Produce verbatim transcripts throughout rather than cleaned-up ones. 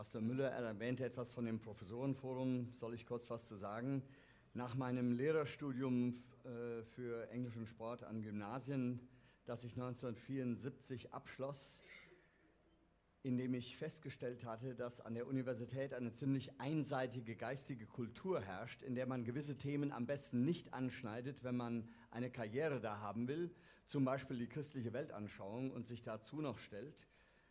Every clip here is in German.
Pastor Müller erwähnte etwas von dem Professorenforum, soll ich kurz was zu sagen? Nach meinem Lehrerstudium äh, für Englisch und Sport an Gymnasien, das ich neunzehnhundertvierundsiebzig abschloss, indem ich festgestellt hatte, dass an der Universität eine ziemlich einseitige geistige Kultur herrscht, in der man gewisse Themen am besten nicht anschneidet, wenn man eine Karriere da haben will, zum Beispiel die christliche Weltanschauung, und sich dazu noch stellt,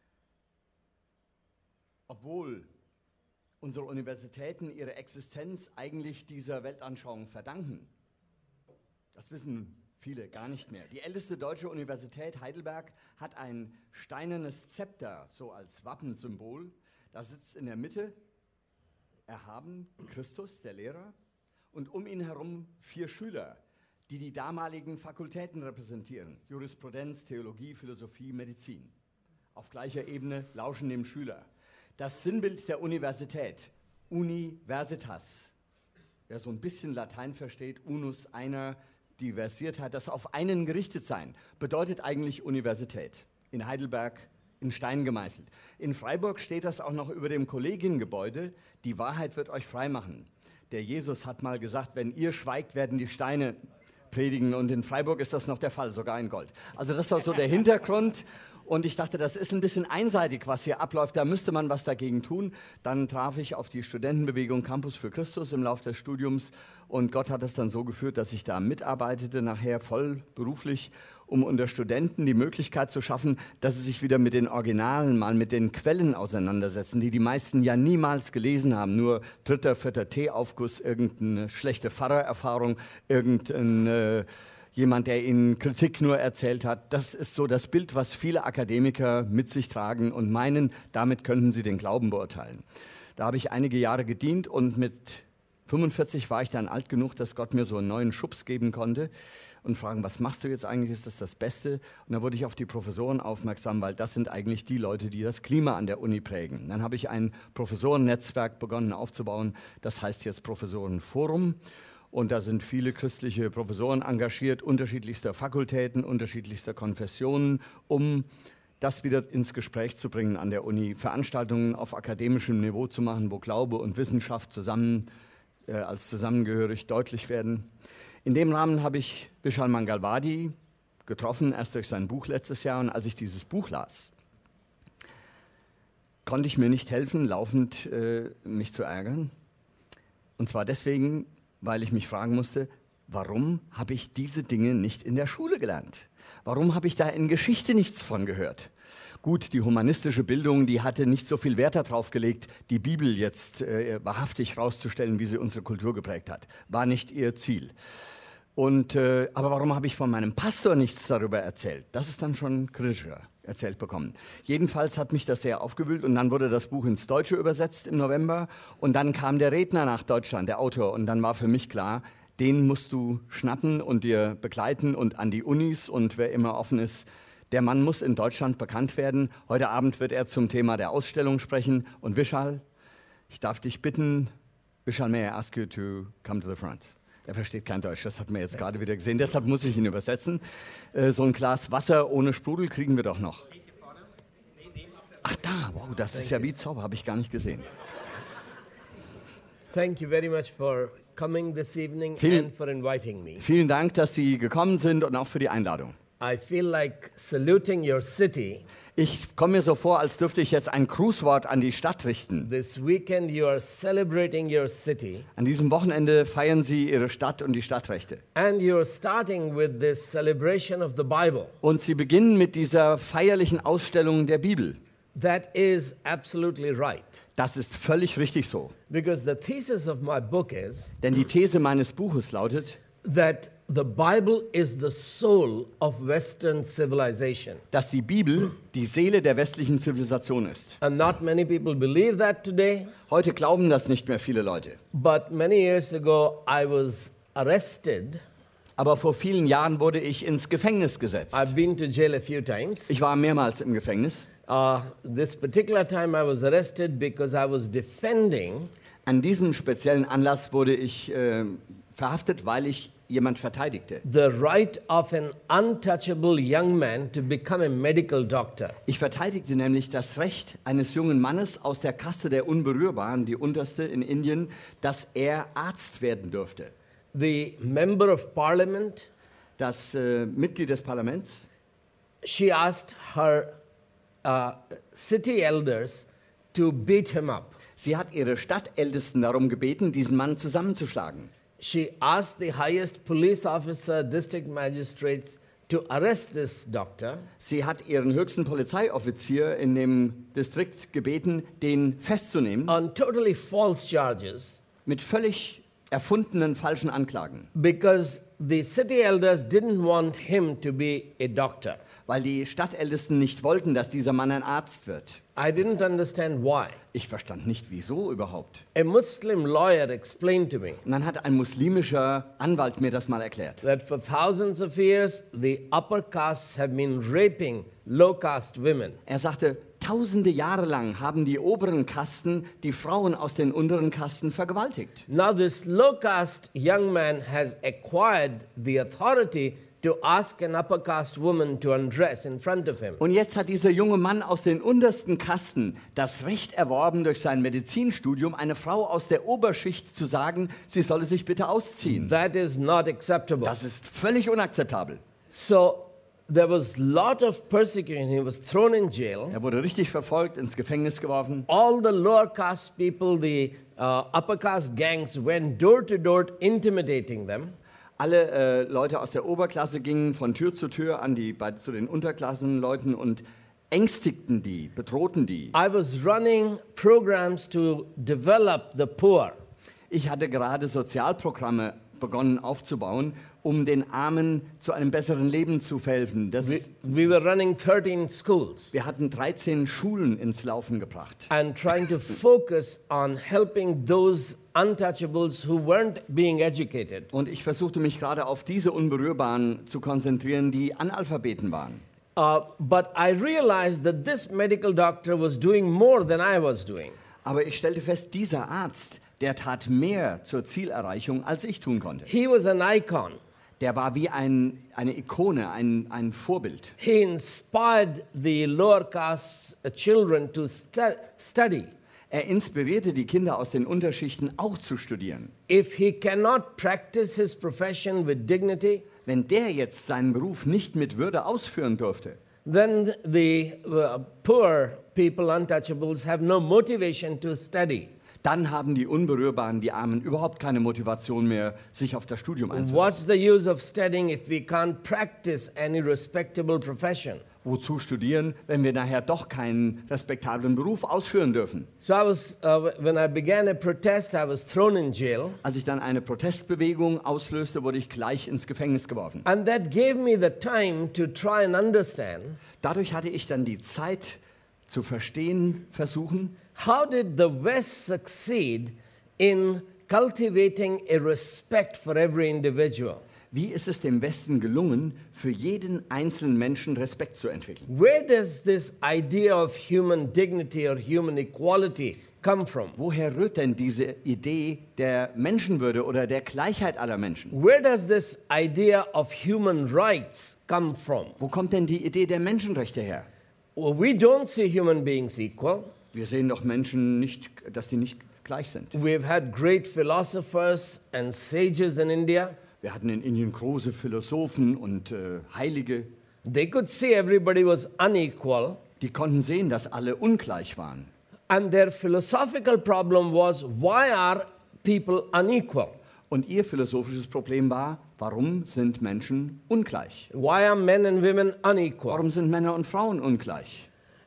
obwohl unsere Universitäten ihre Existenz eigentlich dieser Weltanschauung verdanken. Das wissen viele gar nicht mehr. Die älteste deutsche Universität Heidelberg hat ein steinernes Zepter, so als Wappensymbol. Da sitzt in der Mitte erhaben Christus, der Lehrer, und um ihn herum vier Schüler, die die damaligen Fakultäten repräsentieren: Jurisprudenz, Theologie, Philosophie, Medizin. Auf gleicher Ebene lauschen dem Schüler. Das Sinnbild der Universität, Universitas. Wer so ein bisschen Latein versteht, unus, einer, die versiert hat, das auf einen gerichtet sein, bedeutet eigentlich Universität. In Heidelberg in Stein gemeißelt. In Freiburg steht das auch noch über dem Kollegiengebäude: Die Wahrheit wird euch frei machen. Der Jesus hat mal gesagt, wenn ihr schweigt, werden die Steine predigen, und in Freiburg ist das noch der Fall, sogar in Gold. Also das ist auch so der Hintergrund. Und ich dachte, das ist ein bisschen einseitig, was hier abläuft, da müsste man was dagegen tun. Dann traf ich auf die Studentenbewegung Campus für Christus im Laufe des Studiums, und Gott hat es dann so geführt, dass ich da mitarbeitete, nachher voll beruflich, um unter Studenten die Möglichkeit zu schaffen, dass sie sich wieder mit den Originalen, mal mit den Quellen auseinandersetzen, die die meisten ja niemals gelesen haben, nur dritter, vierter Teeaufguss, irgendeine schlechte Pfarrererfahrung, irgendein... Äh, Jemand, der ihnen Kritik nur erzählt hat. Das ist so das Bild, was viele Akademiker mit sich tragen und meinen, damit könnten sie den Glauben beurteilen. Da habe ich einige Jahre gedient, und mit fünfundvierzig war ich dann alt genug, dass Gott mir so einen neuen Schubs geben konnte und fragen, was machst du jetzt eigentlich, ist das das Beste? Und da wurde ich auf die Professoren aufmerksam, weil das sind eigentlich die Leute, die das Klima an der Uni prägen. Dann habe ich ein Professorennetzwerk begonnen aufzubauen, das heißt jetzt Professorenforum. Und da sind viele christliche Professoren engagiert, unterschiedlichster Fakultäten, unterschiedlichster Konfessionen, um das wieder ins Gespräch zu bringen an der Uni, Veranstaltungen auf akademischem Niveau zu machen, wo Glaube und Wissenschaft zusammen, äh, als zusammengehörig deutlich werden. In dem Rahmen habe ich Vishal Mangalwadi getroffen, erst durch sein Buch letztes Jahr. Und als ich dieses Buch las, konnte ich mir nicht helfen, laufend äh, mich zu ärgern. Und zwar deswegen, weil ich mich fragen musste, warum habe ich diese Dinge nicht in der Schule gelernt? Warum habe ich da in Geschichte nichts von gehört? Gut, die humanistische Bildung, die hatte nicht so viel Wert darauf gelegt, die Bibel jetzt äh, wahrhaftig rauszustellen, wie sie unsere Kultur geprägt hat. War nicht ihr Ziel. Und, äh, aber warum habe ich von meinem Pastor nichts darüber erzählt? Das ist dann schon kritischer erzählt bekommen. Jedenfalls hat mich das sehr aufgewühlt, und dann wurde das Buch ins Deutsche übersetzt im November, und dann kam der Redner nach Deutschland, der Autor, und dann war für mich klar, den musst du schnappen und dir begleiten und an die Unis, und wer immer offen ist, der Mann muss in Deutschland bekannt werden. Heute Abend wird er zum Thema der Ausstellung sprechen, und Vishal, ich darf dich bitten, Vishal, may I ask you to come to the front? Er versteht kein Deutsch, das hat man jetzt gerade wieder gesehen, deshalb muss ich ihn übersetzen. Äh, so ein Glas Wasser ohne Sprudel kriegen wir doch noch. Ach da, wow, das ist ja wie Zauber, habe ich gar nicht gesehen. Thank you very much for coming this evening Vielen, and for inviting me. Vielen Dank, dass Sie gekommen sind, und auch für die Einladung. I feel like saluting your city. Ich komme mir so vor, als dürfte ich jetzt ein Grußwort an die Stadt richten. This weekend you are celebrating your city. An diesem Wochenende feiern Sie Ihre Stadt und die Stadtrechte. And you're starting with this celebration of the Bible. Und Sie beginnen mit dieser feierlichen Ausstellung der Bibel. That is absolutely right. Das ist völlig richtig so. Because the thesis of my book is Denn die These meines Buches lautet, that the Bible is the soul of Western civilization. dass die Bibel die Seele der westlichen Zivilisation ist. And not many people believe that today. Heute glauben das nicht mehr viele Leute. But many years ago I was arrested. Aber vor vielen Jahren wurde ich ins Gefängnis gesetzt. I've been to jail a few times. Ich war mehrmals im Gefängnis. Uh, this particular time I was arrested because I was defending An diesem speziellen Anlass wurde ich äh, verhaftet, weil ich jemand verteidigte. the right of an untouchable young man to become a medical doctor. Ich verteidigte nämlich das Recht eines jungen Mannes aus der Kaste der Unberührbaren, die unterste in Indien, dass er Arzt werden dürfte. The member of parliament, Das äh, Mitglied des Parlaments, she asked her uh, city elders to beat him up. sie hat ihre Stadtältesten darum gebeten, diesen Mann zusammenzuschlagen. She asked the highest police officer, district magistrates, to arrest this doctor. Sie hat ihren höchsten Polizeioffizier in dem Distrikt gebeten, den festzunehmen On totally false charges mit völlig erfundenen falschen Anklagen, because the city elders didn't want him to be a doctor. weil die Stadtältesten nicht wollten, dass dieser Mann ein Arzt wird. I didn't understand why. Ich verstand nicht, wieso überhaupt. A Muslim lawyer explained to me Und dann hat ein muslimischer Anwalt mir das mal erklärt. that for thousands of years the upper castes have been raping low caste women. Er sagte, tausende Jahre lang haben die oberen Kasten die Frauen aus den unteren Kasten vergewaltigt. Now this low caste young man has acquired the authority to ask an upper caste woman to undress in front of him. Und jetzt hat dieser junge Mann aus den untersten Kasten das Recht erworben, durch sein Medizinstudium eine Frau aus der Oberschicht zu sagen, sie solle sich bitte ausziehen. That is not acceptable. Das ist völlig unakzeptabel. So there was lot of persecution. He was thrown in jail. Er wurde richtig verfolgt, ins Gefängnis geworfen. All the lower caste people, the uh, upper caste gangs went door to door intimidating them. Alle äh, Leute aus der Oberklasse gingen von Tür zu Tür an die, bei, zu den Unterklassenleuten und ängstigten die, bedrohten die. I was running programs to develop the poor. Ich hatte gerade Sozialprogramme begonnen aufzubauen, um den Armen zu einem besseren Leben zu verhelfen. Das We, ist, we were running thirteen schools wir hatten dreizehn Schulen ins Laufen gebracht. and trying to focus on helping those untouchables who weren't being educated. Und ich versuchte mich gerade auf diese Unberührbaren zu konzentrieren, die Analphabeten waren. Uh, but I realized that this medical doctor was doing more than I was doing. Aber ich stellte fest, dieser Arzt, der tat mehr zur Zielerreichung, als ich tun konnte. He was an icon. Der war wie ein, eine Ikone, ein, ein Vorbild. He inspired the lower caste uh, children to stu- study. Er inspirierte die Kinder aus den Unterschichten auch zu studieren. If he cannot practice his profession with dignity, Wenn der jetzt seinen Beruf nicht mit Würde ausführen durfte, then the uh, poor people, untouchables, have no motivation to study. dann haben die Unberührbaren, die Armen, überhaupt keine Motivation mehr, sich auf das Studium einzulassen. What's the use of studying if we can't practice any respectable profession? Wozu studieren, wenn wir nachher doch keinen respektablen Beruf ausführen dürfen? So I was, uh, when I began a protest, I was thrown in jail. Als ich dann eine Protestbewegung auslöste, wurde ich gleich ins Gefängnis geworfen. And that gave me the time to try and understand Dadurch hatte ich dann die Zeit zu verstehen, versuchen, how did the West succeed in cultivating a respect for every individual? wie ist es dem Westen gelungen, für jeden einzelnen Menschen Respekt zu entwickeln? Where does this idea of human dignity or human equality come from? Woher rührt denn diese Idee der Menschenwürde oder der Gleichheit aller Menschen? Where does this idea of human rights come from? Wo kommt denn die Idee der Menschenrechte her? Well, we don't see human beings equal. Wir sehen doch Menschen nicht, dass sie nicht gleich sind. We've had great philosophers and sages in India. Wir hatten in Indien große Philosophen und äh, Heilige, They could see everybody was unequal, die konnten sehen, dass alle ungleich waren. and their philosophical problem was, why are people unequal? Und ihr philosophisches Problem war, warum sind Menschen ungleich? Why are men and women unequal? Warum sind Männer und Frauen ungleich?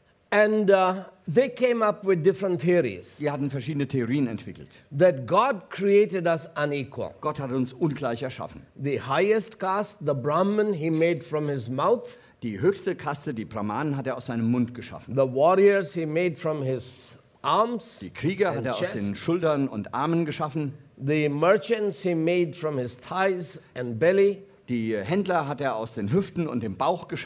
And uh, they came up with different theories Sie hatten verschiedene Theorien entwickelt. that God created us unequal. Gott hat uns ungleich erschaffen. The highest caste, the Brahmin, he made from his mouth. Die höchste Kaste, die Brahmanen, hat er aus seinem Mund geschaffen. The warriors, he made from his arms. Die Krieger hat and er aus chest. den Schultern und Armen geschaffen. The merchants, he made from his thighs and belly. Die Händler hat er aus den Hüften und dem Bauch geschaffen.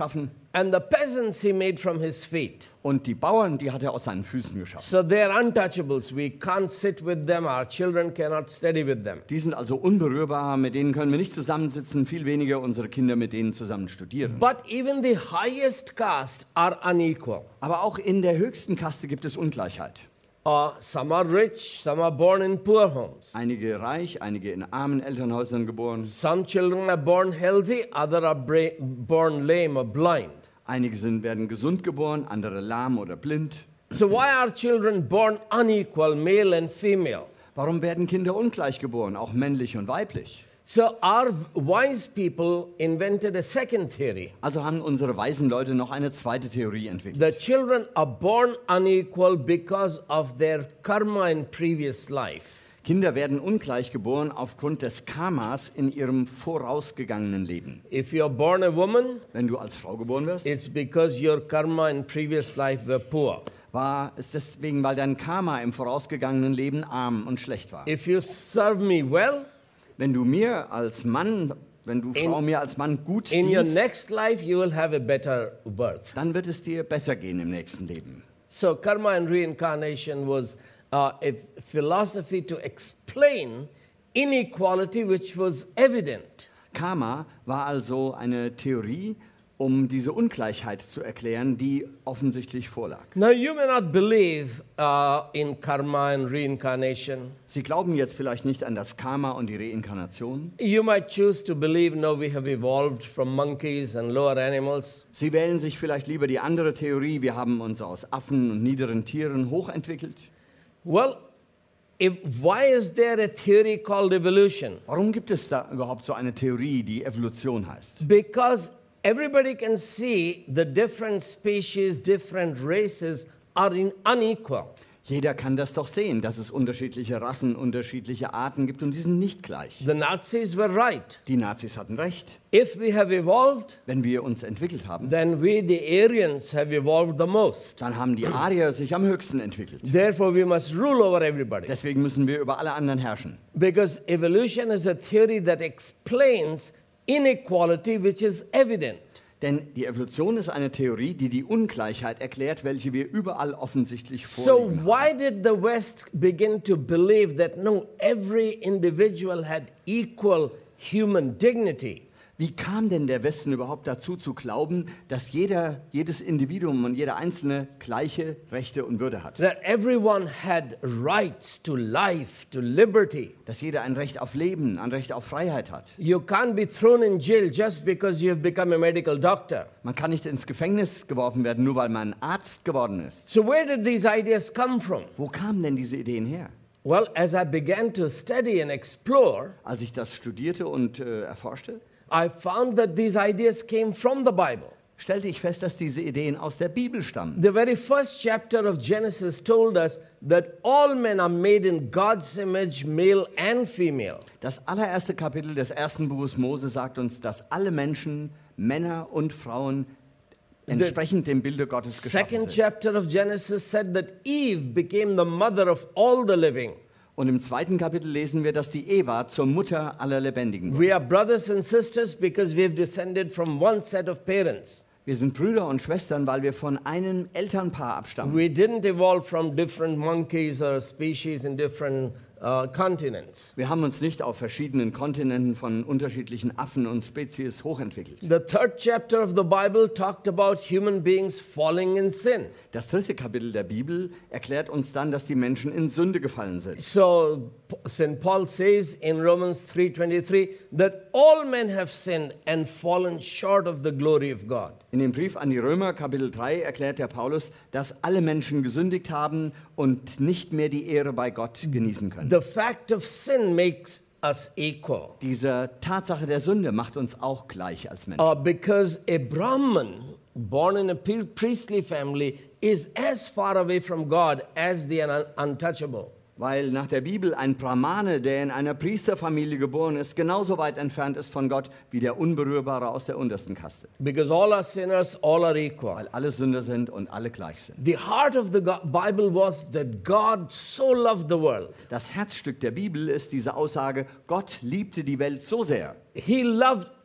And the peasants he made from his feet. Und die Bauern, die hat er aus seinen Füßen geschaffen. So they're untouchables. We can't sit with them. Our children cannot study with them. Die sind also unberührbar, mit denen können wir nicht zusammensitzen, viel weniger unsere Kinder mit denen zusammen studieren. But even the highest caste are unequal. Aber auch in der höchsten Kaste gibt es Ungleichheit. Uh, some are rich, some are born in poor homes. Einige reich, einige in armen Elternhäusern geboren. Some children are born healthy, others are bra- born lame or blind. Einige sind, werden gesund geboren, andere lahm oder blind. So why are children born unequal, male and female? Warum werden Kinder ungleich geboren, auch männlich und weiblich? So our wise people invented a second theory. Also haben unsere weisen Leute noch eine zweite Theorie entwickelt. The children are born unequal because of their karma in previous life. Kinder werden ungleich geboren aufgrund des Karmas in ihrem vorausgegangenen Leben. If you are born a woman, Wenn du als Frau geboren wirst, it's because your karma in previous life were poor. war es deswegen, weil dein Karma im vorausgegangenen Leben arm und schlecht war. If you serve me well, Wenn du mir als Mann, wenn du In- Frau mir als Mann gut in your dienst, next life you will have a better birth. dann wird es dir besser gehen im nächsten Leben. So karma and reincarnation was uh, a philosophy to explain inequality which was evident. Karma war also eine Theorie, um diese Ungleichheit zu erklären, die offensichtlich vorlag. Now you may not believe uh, in karma and reincarnation. Sie glauben jetzt vielleicht nicht an das Karma und die Reinkarnation. You might choose to believe, no, we have evolved from monkeys and lower animals. Sie wählen sich vielleicht lieber die andere Theorie, wir haben uns aus Affen und niederen Tieren hochentwickelt. Well, if, why is there a theory called evolution? Warum gibt es da überhaupt so eine Theorie, die Evolution heißt? Because everybody can see the different species, different races are in unequal. Jeder kann das doch sehen, dass es unterschiedliche Rassen, unterschiedliche Arten gibt und die sind nicht gleich. The Nazis were right. Die Nazis hatten recht. If we have evolved, Wenn wir uns entwickelt haben, then we, the Aryans, have evolved the most. dann haben die Arier sich am höchsten entwickelt. Therefore, we must rule over everybody. Deswegen müssen wir über alle anderen herrschen. Because evolution is a theory that explains inequality, which is evident. Denn die Evolution ist eine Theorie, die die Ungleichheit erklärt, welche wir überall offensichtlich So vorliegen haben. why did the West begin to believe that no, every individual had equal human dignity? Wie kam denn der Westen überhaupt dazu zu glauben, dass jeder, jedes Individuum und jeder Einzelne gleiche Rechte und Würde hat? That everyone had rights to life, to liberty. Dass jeder ein Recht auf Leben, ein Recht auf Freiheit hat. You can't be thrown in jail just because you have become a medical doctor. Man kann nicht ins Gefängnis geworfen werden, nur weil man Arzt geworden ist. So where did these ideas come from? Wo kamen denn diese Ideen her? Well, as I began to study and explore, Als ich das studierte und äh, erforschte, I found that these ideas came from the Bible. stellte ich fest, dass diese Ideen aus der Bibel stammen. The very first chapter of Genesis told us that all men are made in God's image, male and female. Das allererste Kapitel des ersten Buches Mose sagt uns, dass alle Menschen, Männer und Frauen, entsprechend dem Bilde Gottes geschaffen Second sind. chapter of Genesis said that Eve became the mother of all the living. Und im zweiten Kapitel lesen wir, dass die Eva zur Mutter aller Lebendigen wurde. We are brothers and sisters because we have descended from one set of parents. Wir sind Brüder und Schwestern, weil wir von einem Elternpaar abstammen. We didn't evolve from different monkeys or species in different uh, continents. Wir haben uns nicht auf verschiedenen Kontinenten von unterschiedlichen Affen und Spezies hochentwickelt. The third chapter of the Bible talked about human beings falling in sin. Das dritte Kapitel der Bibel erklärt uns dann, dass die Menschen in Sünde gefallen sind. So Saint Paul says in Romans three twenty-three that all men have sinned and fallen short of the glory of God. In dem Brief an die Römer, Kapitel drei, erklärt der Paulus, dass alle Menschen gesündigt haben und nicht mehr die Ehre bei Gott genießen können. The fact of sin makes us equal. Diese Tatsache der Sünde macht uns auch gleich als Menschen. Uh, because a Brahman born in a pri- priestly family is as far away from God as the un- untouchable. Weil nach der Bibel ein Brahmane, der in einer Priesterfamilie geboren ist, genauso weit entfernt ist von Gott wie der Unberührbare aus der untersten Kaste. Because all are sinners, all are equal. Weil alle Sünder sind und alle gleich sind. The heart of the Go- Bible was that God so loved the world. Das Herzstück der Bibel ist diese Aussage, Gott liebte die Welt so sehr. He loved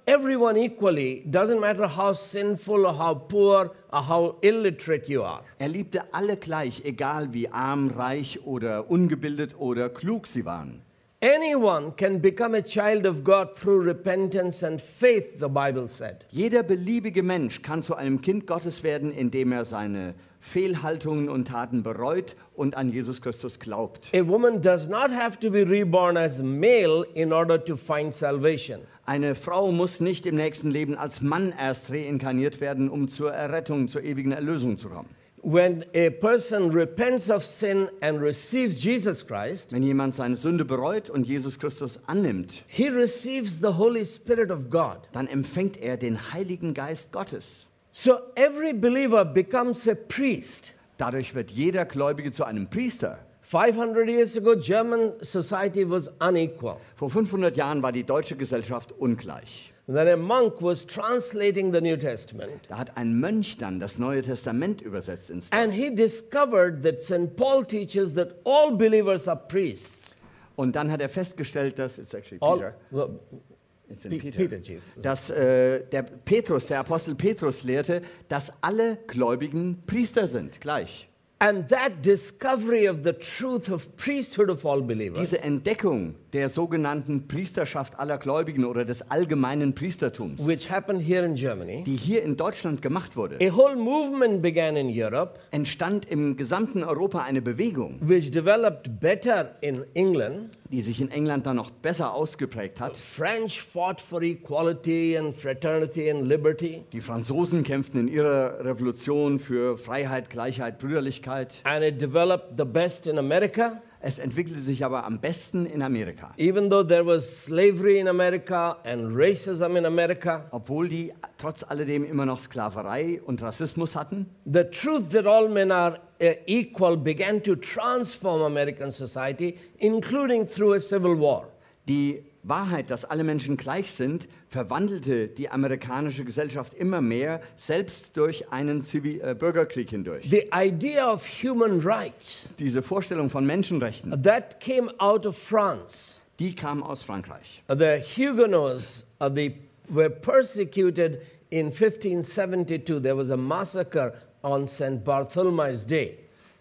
everyone equally, doesn't matter how sinful or how poor or how illiterate you are. Er liebte alle gleich, egal wie arm, reich oder ungebildet oder klug sie waren. Anyone can become a child of God through repentance and faith, the Bible said. Jeder beliebige Mensch kann zu einem Kind Gottes werden, indem er seine Fehlhaltungen und Taten bereut und an Jesus Christus glaubt. A woman does not have to be reborn as male in order to find salvation. Eine Frau muss nicht im nächsten Leben als Mann erst reinkarniert werden, um zur Errettung, zur ewigen Erlösung zu kommen. When a person repents of sin and receives Jesus Christ, Wenn jemand seine Sünde bereut und Jesus Christus annimmt, he receives the Holy Spirit of God. dann empfängt er den Heiligen Geist Gottes. So every believer becomes a priest. Dadurch wird jeder Gläubige zu einem Priester. five hundred years ago, German society was unequal. Vor fünfhundert Jahren war die deutsche Gesellschaft ungleich. Then a monk was translating the New Testament. Da hat ein Mönch dann das Neue Testament übersetzt ins Deutsche. And he discovered that Saint Paul teaches that all believers are priests. Und dann hat er festgestellt, dass, it's actually All, Peter, well, it's in Pe- Peter, Peter, Jesus. dass äh, der Petrus, der Apostel Petrus lehrte, dass alle Gläubigen Priester sind, gleich. And that discovery of the truth of priesthood of all believers Diese Entdeckung der sogenannten Priesterschaft aller Gläubigen oder des allgemeinen Priestertums, which happened here in Germany, die hier in Deutschland gemacht wurde, a whole movement began in Europe, entstand im gesamten Europa eine Bewegung, which developed better in England. die sich in England dann noch besser ausgeprägt hat. French fought for equality and fraternity and liberty. Die Franzosen kämpften in ihrer Revolution für Freiheit, Gleichheit, Brüderlichkeit. And it developed the best in America. Es entwickelte sich aber am besten in Amerika. Even though there was slavery in America and racism in America, Obwohl die trotz alledem immer noch Sklaverei und Rassismus hatten, the truth that all men are uh, equal began to transform American society, including through a civil war. die Wahrheit, dass alle Menschen gleich sind, verwandelte die amerikanische Gesellschaft immer mehr, selbst durch einen Zivil äh, Bürgerkrieg hindurch. The idea of human rights Diese Vorstellung von Menschenrechten, that came out of France. die kam aus Frankreich. The Huguenots uh, they were persecuted in fifteen seventy-two. There was a massacre on Saint Bartholomew's Day.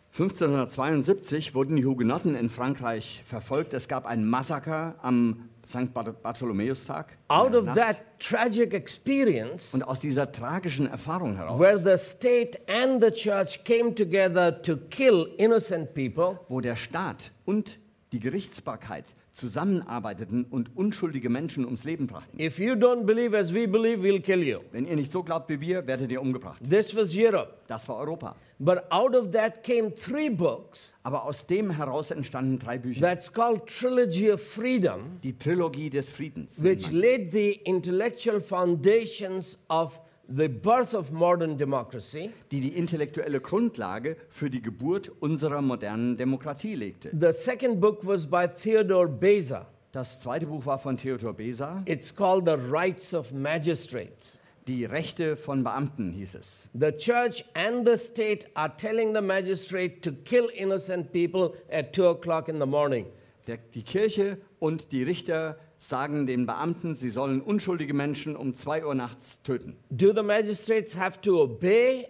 fünfzehnhundertzweiundsiebzig wurden die Hugenotten in Frankreich verfolgt. Es gab ein Massaker am Sankt Bar- Bartholomäustag. in Out der of Nacht. that tragic experience, Und aus dieser tragischen Erfahrung heraus, where the state and the church came together to kill innocent people, wo der Staat und die Gerichtsbarkeit zusammenarbeiteten und unschuldige Menschen ums Leben brachten. if you don't believe as we believe, we'll kill you. Wenn ihr nicht so glaubt wie wir, werdet ihr umgebracht. This was Europe. Das war Europa. But out of that came three books Aber aus dem heraus entstanden drei Bücher. that's called Trilogy of Freedom, Die Trilogie des Friedens, nennt which man. laid the intellectual foundations of the birth of modern democracy. die die intellektuelle Grundlage für die Geburt unserer modernen Demokratie legte. The second book was by Theodore Beza. Das zweite Buch war von Theodor Beza. It's called The Rights of Magistrates. Die Rechte von Beamten hieß es. The church and the state are telling the magistrate to kill innocent people at two o'clock in the morning. Der, die Kirche und die Richter sagen den Beamten, sie sollen unschuldige Menschen um zwei Uhr nachts töten. Do the magistrates have to obey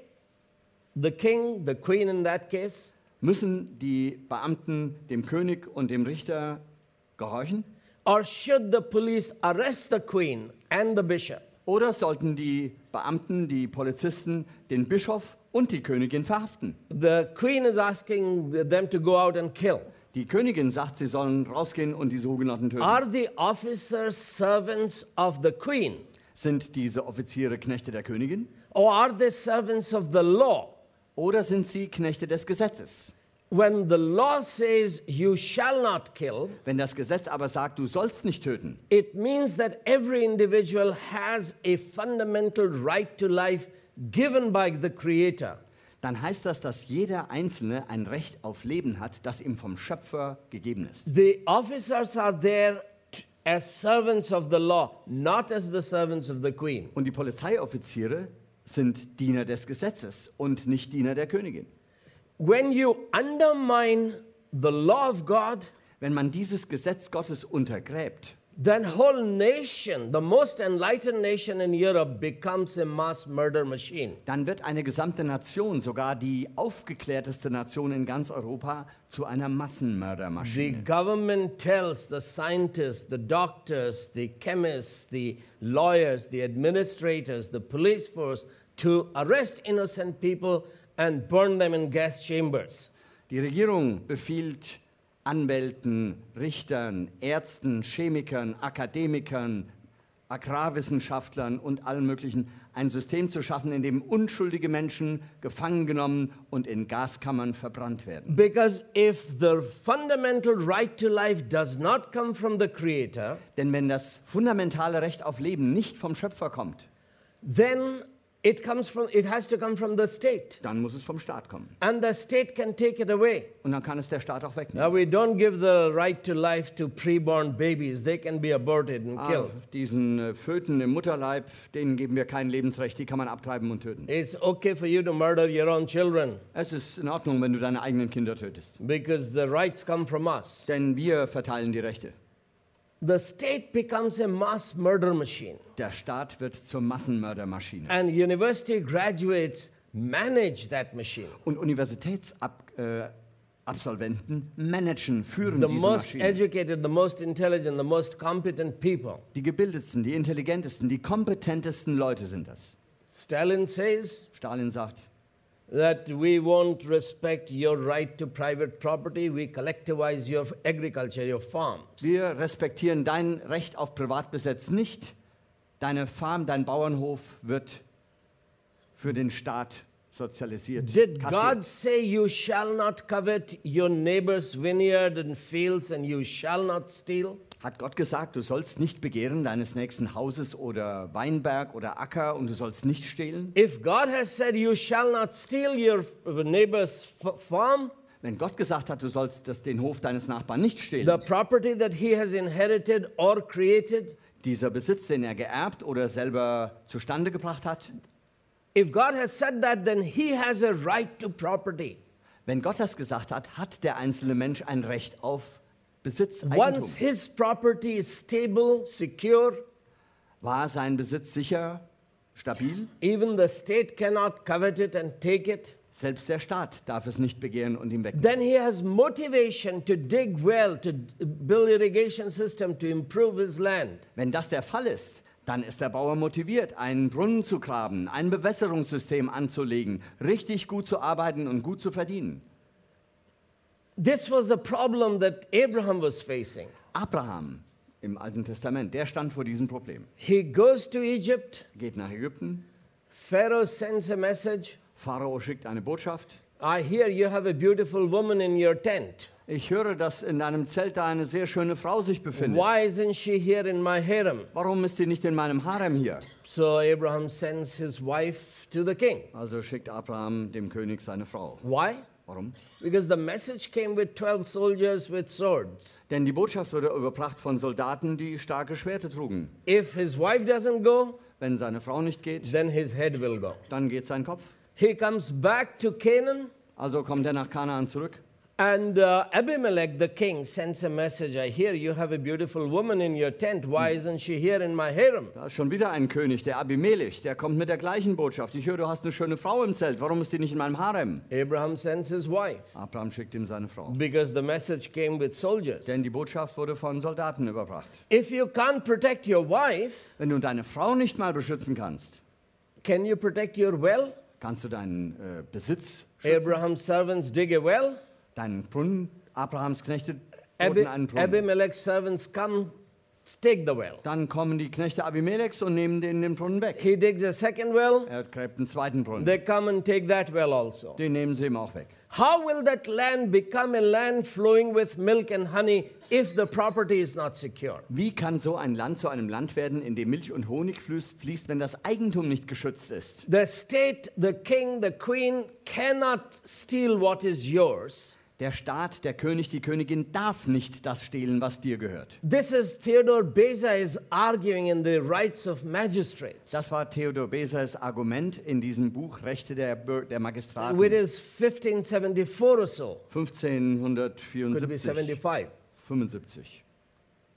the king, the queen in that case? Müssen die Beamten dem König und dem Richter gehorchen? Or should the police arrest the queen and the bishop? Oder sollten die Beamten, die Polizisten, den Bischof und die Königin verhaften? The queen is asking them to go out and kill. Die Königin sagt, sie sollen rausgehen und diese Hugenotten töten. Are the officers servants of the queen? Sind diese Offiziere Knechte der Königin? Or are they servants of the law? Oder sind sie Knechte des Gesetzes? When the law says you shall not kill, Wenn das Gesetz aber sagt, du sollst nicht töten, it means that every individual has a fundamental right to life given by the Creator. dann heißt das, dass jeder Einzelne ein Recht auf Leben hat, das ihm vom Schöpfer gegeben ist. The officers are there t- as servants of the law, not as the servants of the queen. Und die Polizeioffiziere sind Diener des Gesetzes und nicht Diener der Königin. When you undermine the law of God, Wenn man dieses Gesetz Gottes untergräbt, then whole nation, the most enlightened nation in Europe, becomes a mass murder machine. Dann wird eine gesamte Nation, sogar die aufgeklärteste Nation in ganz Europa, zu einer The Massenmördermaschine. government tells the scientists, the doctors, the chemists, the lawyers, the administrators, the police force to arrest innocent people and burn them in gas chambers. Die Regierung befiehlt Anwälten, Richtern, Ärzten, Chemikern, Akademikern, Agrarwissenschaftlern und allen möglichen ein System zu schaffen, in dem unschuldige Menschen gefangen genommen und in Gaskammern verbrannt werden. Because if the fundamental right to life does not come from the Creator, Denn wenn das fundamentale Recht auf Leben nicht vom Schöpfer kommt, then it comes from it has to come from the state. dann muss es vom Staat kommen. And the state can take it away. Und dann kann es der Staat auch wegnehmen. Now we don't give the right to life to preborn babies. They can be aborted and Ah, killed. diesen äh, Föten im Mutterleib, denen geben wir kein Lebensrecht, die kann man abtreiben und töten. It's okay for you to murder your own children Es ist in Ordnung, wenn du deine eigenen Kinder tötest. because the rights come from us. Denn wir verteilen die Rechte. The state becomes a mass murder machine. Der Staat wird zur Massenmördermaschine. And university graduates manage that machine. Und Universitätsabsolventen äh, Absolventen managen, führen The diese most Maschine. educated, the most intelligent, the most competent people. Die gebildetsten, die intelligentesten, die kompetentesten Leute sind das. Stalin says Stalin sagt, that we won't respect your right to private property. We collectivize your agriculture, your farms. wir respektieren dein Recht auf Privatbesitz nicht. Deine Farm, dein Bauernhof wird für den Staat sozialisiert. Did kassiert. God say you shall not covet your neighbor's vineyard and fields and you shall not steal? Hat Gott gesagt, du sollst nicht begehren deines nächsten Hauses oder Weinberg oder Acker und du sollst nicht stehlen? If God has said you shall not steal your neighbor's f- farm, Wenn Gott gesagt hat, du sollst das, den Hof deines Nachbarn nicht the stehlen, property that he has inherited or created, dieser Besitz, den er geerbt oder selber zustande gebracht hat, if God has said that, then he has a right to property. wenn Gott das gesagt hat, hat der einzelne Mensch ein Recht auf Besitz, Eigentum. Once his property is stable, secure, War sein Besitz sicher, stabil? even the state cannot covet it and take it, Selbst der Staat darf es nicht begehren und ihm wegnehmen. then he has motivation to dig well, to d- build irrigation system to improve his land. Wenn das der Fall ist, dann ist der Bauer motiviert, einen Brunnen zu graben, ein Bewässerungssystem anzulegen, richtig gut zu arbeiten und gut zu verdienen. This was the problem that Abraham was facing. Abraham im Alten Testament, der stand vor diesem Problem. He goes to Egypt, Geht nach Ägypten, Pharaoh sends a message. Pharao schickt eine Botschaft. I hear you have a beautiful woman in your tent. Ich höre, dass in deinem Zelt da eine sehr schöne Frau sich befindet. Why isn't she here in my harem? Warum ist sie nicht in meinem Harem hier? So Abraham sends his wife to the king. Also schickt Abraham dem König seine Frau. Why? Warum? Because the message came with twelve soldiers with swords. Denn die Botschaft wurde überbracht von Soldaten, die starke Schwerter trugen. If his wife doesn't go, Wenn seine Frau nicht geht, then his head will go. dann geht sein Kopf. He comes back to Canaan, Also kommt er nach Kanaan zurück. and uh, Abimelech the king sends a message. I hear you have a beautiful woman in your tent. Why isn't she here in my harem? Da ist schon wieder ein König, der Abimelech, der kommt mit der gleichen Botschaft. Ich höre, du hast eine schöne Frau im Zelt. Warum ist die nicht in meinem Harem? Abraham sends his wife Abraham schickt ihm seine Frau. because the message came with soldiers. Denn die Botschaft wurde von Soldaten überbracht. If you can't protect your wife, Wenn du deine Frau nicht mal beschützen kannst, can you protect your well? kannst du deinen äh, Besitz schützen. Abraham's servants dig a well. Deinen Brunnen, Abrahams Knechte Abi- boten einen Brunnen. Abimelech's servants come stake the well. Dann kommen die Knechte Abimelechs und nehmen den, den Brunnen weg. He digs a second well. Er gräbt einen zweiten Brunnen. They come and take that well also. Den nehmen sie ihm auch weg. How will that land become a land flowing with milk and honey if the property is not secure? Wie kann so ein Land zu einem Land werden, in dem Milch und Honig fließt, fließt, wenn das Eigentum nicht geschützt ist? The state, the king, the queen cannot steal what is yours. Der Staat, der König, die Königin darf nicht das stehlen, was dir gehört. This is Theodore Beza is arguing in the Rights of Magistrates. Das war Theodor Bezas Argument in diesem Buch Rechte der, Bür der Magistraten. Which is fifteen seventy-four or so. Could be fünfzehnhundertvierundsiebzig, seventy-five. fünfundsiebzig.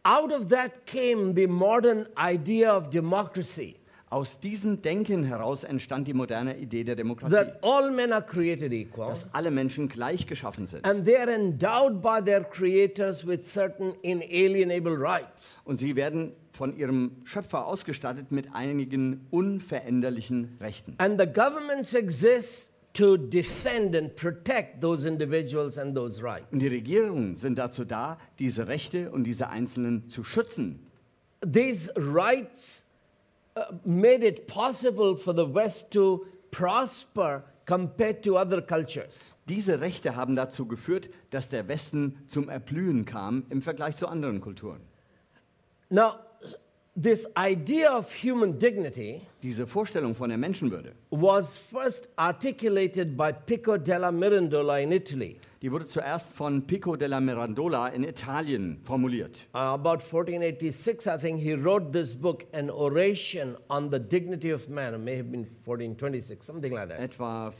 Out of that came the modern idea of democracy, Aus diesem Denken heraus entstand die moderne Idee der Demokratie, that all men are created equal, dass alle Menschen gleich geschaffen sind. and they are endowed by their creators with certain inalienable rights. Und sie werden von ihrem Schöpfer ausgestattet mit einigen unveränderlichen Rechten. And the governments exist to defend and protect those individuals and those rights. Und die Regierungen sind dazu da, diese Rechte und diese Einzelnen zu schützen. These rights uh, made it possible for the West to prosper compared to other cultures. Diese Rechte haben dazu geführt, dass der Westen zum Erblühen kam im Vergleich zu anderen Kulturen. Now, this idea of human dignity Diese Vorstellung von der Menschenwürde, was first articulated by Pico della Mirandola in Italy die wurde zuerst von Pico della Mirandola in Italien formuliert. uh, about fourteen eighty-six. I think he wrote this book, An Oration on the Dignity of Man. It may have been fourteen twenty-six, something like that. Etwa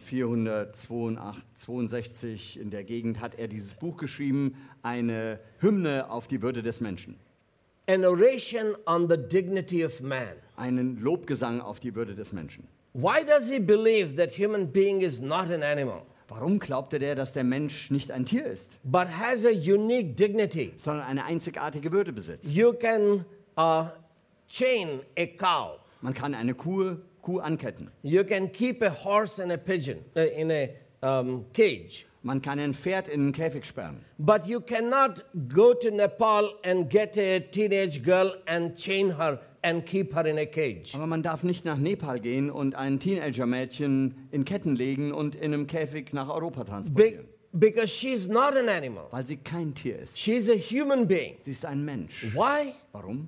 vierhundertzweiundsechzig in der Gegend hat er dieses Buch geschrieben, eine Hymne auf die Würde des Menschen. An Oration on the Dignity of Man. Einen Lobgesang auf die Würde des Menschen. Why does he believe that human being is not an animal, Warum glaubte der, dass der Mensch nicht ein Tier ist, but has a unique dignity? sondern eine einzigartige Würde besitzt? You can uh, chain a cow. Man kann eine Kuh, Kuh anketten. You can keep a horse and a pigeon uh, in a um, cage. Man kann ein Pferd in einen Käfig sperren. But you cannot go to Nepal and get a teenage girl and chain her and keep her in a cage. Aber man darf nicht nach Nepal gehen und ein Teenager-Mädchen in Ketten legen und in einem Käfig nach Europa Be- transportieren. because she's not an animal. Weil sie kein Tier ist. She's a human being. Sie ist ein Mensch. Why? Warum?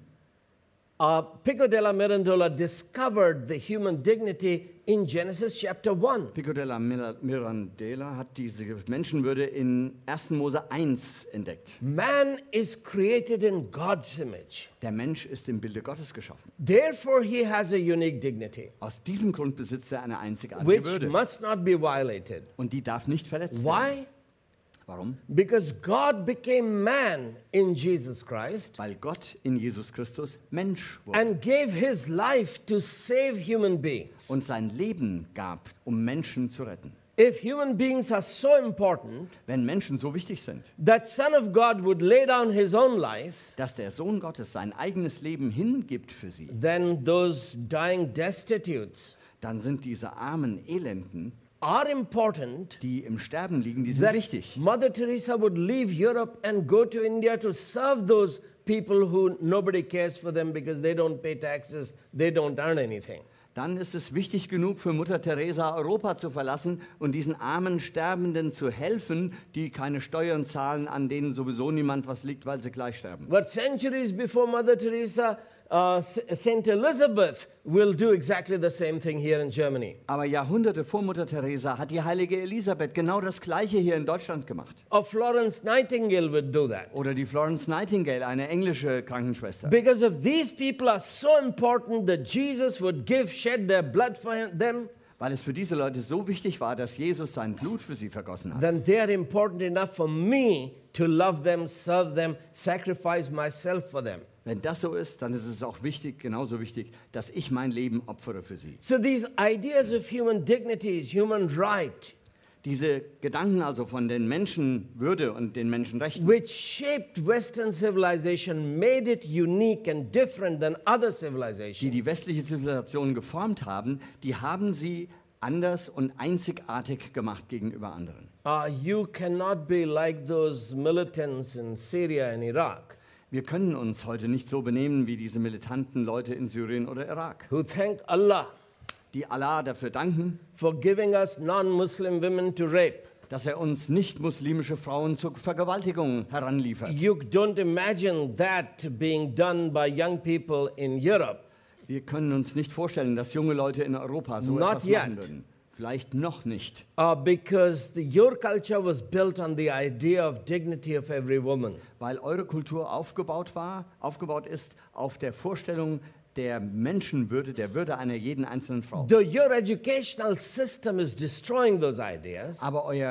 Uh, Pico della Mirandola discovered the human dignity in Genesis chapter one. Pico della Mira- Mirandola hat diese Menschenwürde in ersten Mose eins entdeckt. Man is created in God's image. Der Mensch ist im Bilde Gottes geschaffen. Therefore, he has a unique dignity, Aus diesem Grund besitzt er eine einzigartige which Würde. must not be violated. Und die darf nicht verletzt werden. Why? Warum? Because God became man in Jesus Christ Weil Gott in Jesus Christus Mensch wurde and gave his life to save human beings. und sein Leben gab, um Menschen zu retten. If human beings are so important Wenn Menschen so wichtig sind, that Son of God would lay down his own life, dass der Sohn Gottes sein eigenes Leben hingibt für sie, then those dying destitutes dann sind diese armen Elenden, are important, die im Sterben liegen, die sind that wichtig. Mother Teresa would leave Europe and go to India to serve those people who nobody cares for them because they don't pay taxes, they don't earn anything. Dann ist es wichtig genug für Mutter Teresa, Europa zu verlassen und diesen armen Sterbenden zu helfen, die keine Steuern zahlen, an denen sowieso niemand was liegt, weil sie gleich sterben. But centuries before Mother Teresa, uh, Saint Elizabeth will do exactly the same thing here in Germany. Aber Jahrhunderte vor Mutter Teresa hat die heilige Elisabeth genau das Gleiche hier in Deutschland gemacht. Or Florence Nightingale would do that. Oder die Florence Nightingale, eine englische Krankenschwester. Because if these people are so important that Jesus would give, shed their blood for him, them, Weil es für diese Leute so wichtig war, dass Jesus sein Blut für sie vergossen hat. then they are important enough for me to love them, serve them, sacrifice myself for them. Wenn das so ist, dann ist es auch wichtig, genauso wichtig, dass ich mein Leben opfere für sie. So these ideas of human dignities, human right, Diese Gedanken also von den Menschenwürde und den Menschenrechten, which shaped Western civilization, made it unique and different than other die civilizations. die westliche Zivilisation geformt haben, die haben sie anders und einzigartig gemacht gegenüber anderen. Uh, you cannot be like those militants in Syria and Iraq Wir können uns heute nicht so benehmen wie diese militanten Leute in Syrien oder Irak, who thank Allah die Allah dafür danken, for giving us non-Muslim women to rape. dass er uns nicht-muslimische Frauen zur Vergewaltigung heranliefert. You don't imagine that being done by young people in Europe. Wir können uns nicht vorstellen, dass junge Leute in Europa so Not etwas machen yet. würden. Vielleicht noch nicht, Uh, because the, your culture was built on the idea of dignity of every woman. weil eure Kultur aufgebaut war, aufgebaut ist auf der Vorstellung der Menschenwürde, der Würde einer jeden einzelnen Frau. Though your educational system is destroying those ideas, Aber euer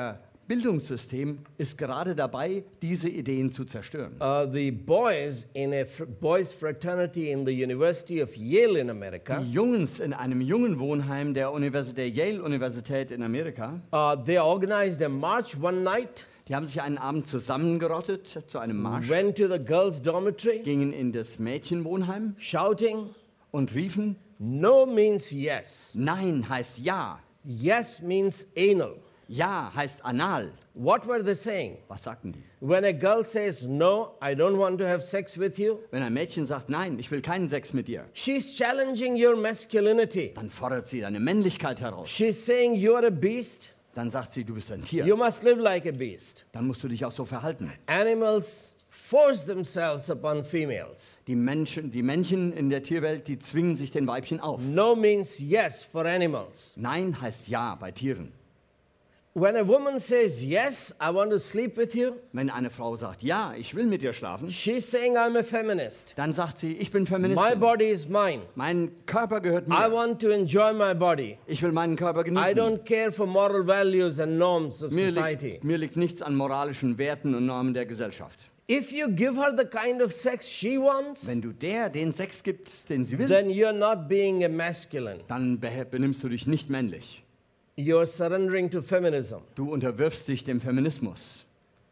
Bildungssystem ist gerade dabei, diese Ideen zu zerstören. Uh, the boys in a fr- boys fraternity in the University of Yale in America, Die Jungs in einem Jungenwohnheim der Universität, der Yale-Universität in Amerika, uh, they organized a march one night, die haben sich einen Abend zusammengerottet zu einem Marsch, went to the girls' dormitory, gingen in das Mädchenwohnheim shouting, und riefen, no means yes. Nein heißt Ja, Yes means anal. Ja heißt Anal. What were they saying? Was sagten die? When a girl says, no, I don't want to have sex with you, Wenn ein Mädchen sagt, nein, ich will keinen Sex mit dir, she's challenging your masculinity. dann fordert sie deine Männlichkeit heraus. She's saying you are a beast, Dann sagt sie, du bist ein you Tier. must live like a beast. Dann musst du dich auch so verhalten. Animals force themselves upon females. Die Menschen, die Männchen in der Tierwelt, die zwingen sich den Weibchen auf. No means yes for animals. Nein heißt Ja bei Tieren. When a woman says, yes, I want to sleep with you, Wenn eine Frau sagt, ja, ich will mit dir schlafen, she's saying I'm a feminist. dann sagt sie, ich bin My Feministin. body is mine. Mein Körper gehört I mir. want to enjoy my body. Ich will meinen Körper I genießen. don't care for moral values and norms of Mir society. liegt, mir liegt nichts an moralischen Werten und Normen der Gesellschaft. If you give her the kind of sex she wants, Wenn du der den Sex gibst, den sie will, then you're not being a masculine. dann be- benimmst du dich nicht männlich. You're surrendering to feminism. Du unterwirfst dich dem Feminismus.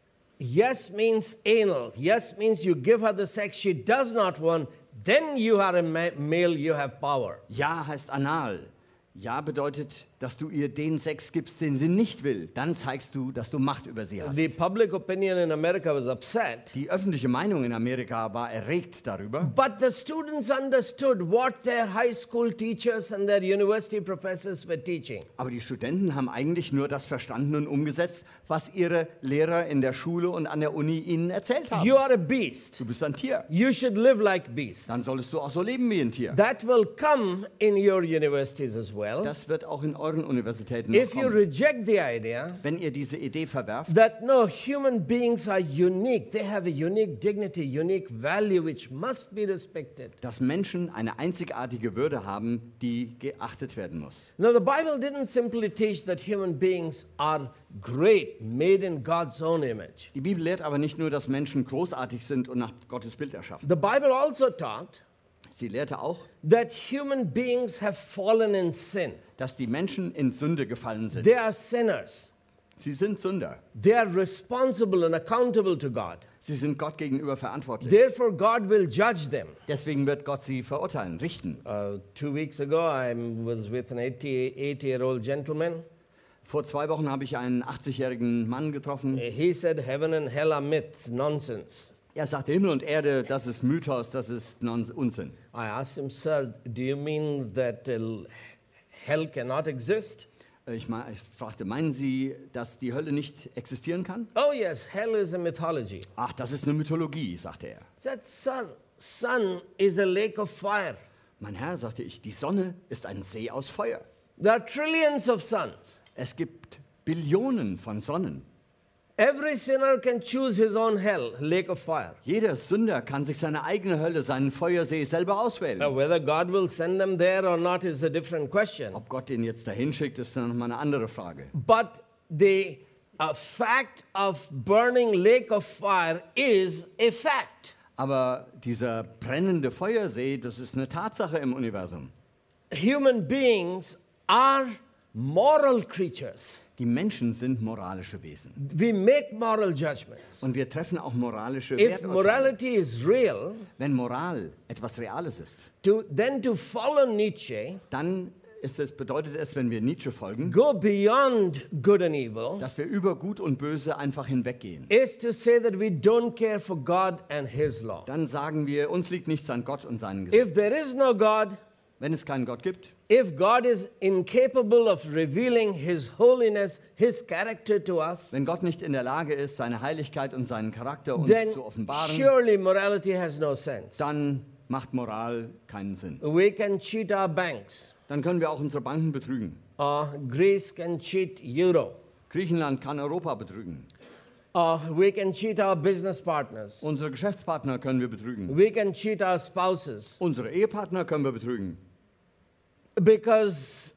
Yes means anal. Yes means you give her the sex she does not want. Then you are a ma- male, you have power. Ja heißt Anal. Ja bedeutet, dass du ihr den Sex gibst, den sie nicht will. Dann zeigst du, dass du Macht über sie hast. The public opinion in America was upset. Die öffentliche Meinung in Amerika war erregt darüber. But the students understood what their high school teachers and their university professors were teaching. Aber die Studenten haben eigentlich nur das verstanden und umgesetzt, was ihre Lehrer in der Schule und an der Uni ihnen erzählt haben. You are a beast. Du bist ein Tier. You should live like beast. Dann solltest du auch so leben wie ein Tier. That will come in your universities as well. Das wird auch in euren Universitäten noch If you kommen. reject the idea Wenn ihr diese Idee verwerft, that no, human beings are unique, they have a unique dignity, unique value which must be respected. dass Menschen eine einzigartige Würde haben, die geachtet werden muss. Now, the Bible didn't simply teach that human beings are great, made in God's own image. Die Bibel lehrt aber nicht nur, dass Menschen großartig sind und nach Gottes Bild erschaffen. The Bible also taught Sie lehrte auch, that human beings have fallen in sin. dass die Menschen in Sünde gefallen sind. They are sinners. Sie sind Sünder. They are responsible and accountable to God. Sie sind Gott gegenüber verantwortlich. Therefore, God will judge them. Deswegen wird Gott sie verurteilen, richten. Uh, two weeks ago, I was with an eighty-eight-year-old gentleman. Vor zwei Wochen habe ich einen achtzigjährigen Mann getroffen. He said, heaven and hell are myths, nonsense. Er sagte, Himmel und Erde, das ist Mythos, das ist Non- Unsinn. I asked him, sir, do you mean that uh, hell cannot exist? Ich, ma- ich fragte, meinen Sie, dass die Hölle nicht existieren kann? Oh yes, hell is a mythology. Ach, das ist eine Mythologie, sagte er. I said, sir, sun is a lake of fire. Mein Herr, sagte ich, die Sonne ist ein See aus Feuer. There are trillions of suns. Es gibt Billionen von Sonnen. Every sinner can choose his own hell, lake of fire. Jeder Sünder kann sich seine eigene Hölle, seinen Feuersee selber auswählen. Now, whether God will send them there or not is a different question. Ob Gott ihn jetzt dahin schickt, ist dann nochmal eine andere Frage. But the uh, fact of burning lake of fire is a fact. Aber dieser brennende Feuersee, das ist eine Tatsache im Universum. Human beings are moral creatures. Die Menschen sind moralische Wesen. We make moral judgments. Und wir treffen auch moralische If Werturteile. morality is real, Wenn Moral etwas Reales ist, to, then to follow Nietzsche, dann ist es, bedeutet es, wenn wir Nietzsche folgen, go beyond good and evil, dass wir über Gut und Böse einfach hinweggehen. is to say that we don't care for God and His law. Dann sagen wir, uns liegt nichts an Gott und seinen Gesetzen. If there is no God, Wenn es keinen Gott gibt, if God is incapable of revealing His holiness, His character to us, wenn Gott nicht in der Lage ist, seine Heiligkeit und seinen Charakter uns then zu offenbaren, surely morality has no sense. dann macht Moral keinen Sinn. We can cheat our banks. Dann können wir auch unsere Banken betrügen. Uh, Greece can cheat Euro. Griechenland kann Europa betrügen. Uh, we can cheat our business partners. Unsere Geschäftspartner können wir betrügen. We can cheat our spouses. Unsere Ehepartner können wir betrügen. Because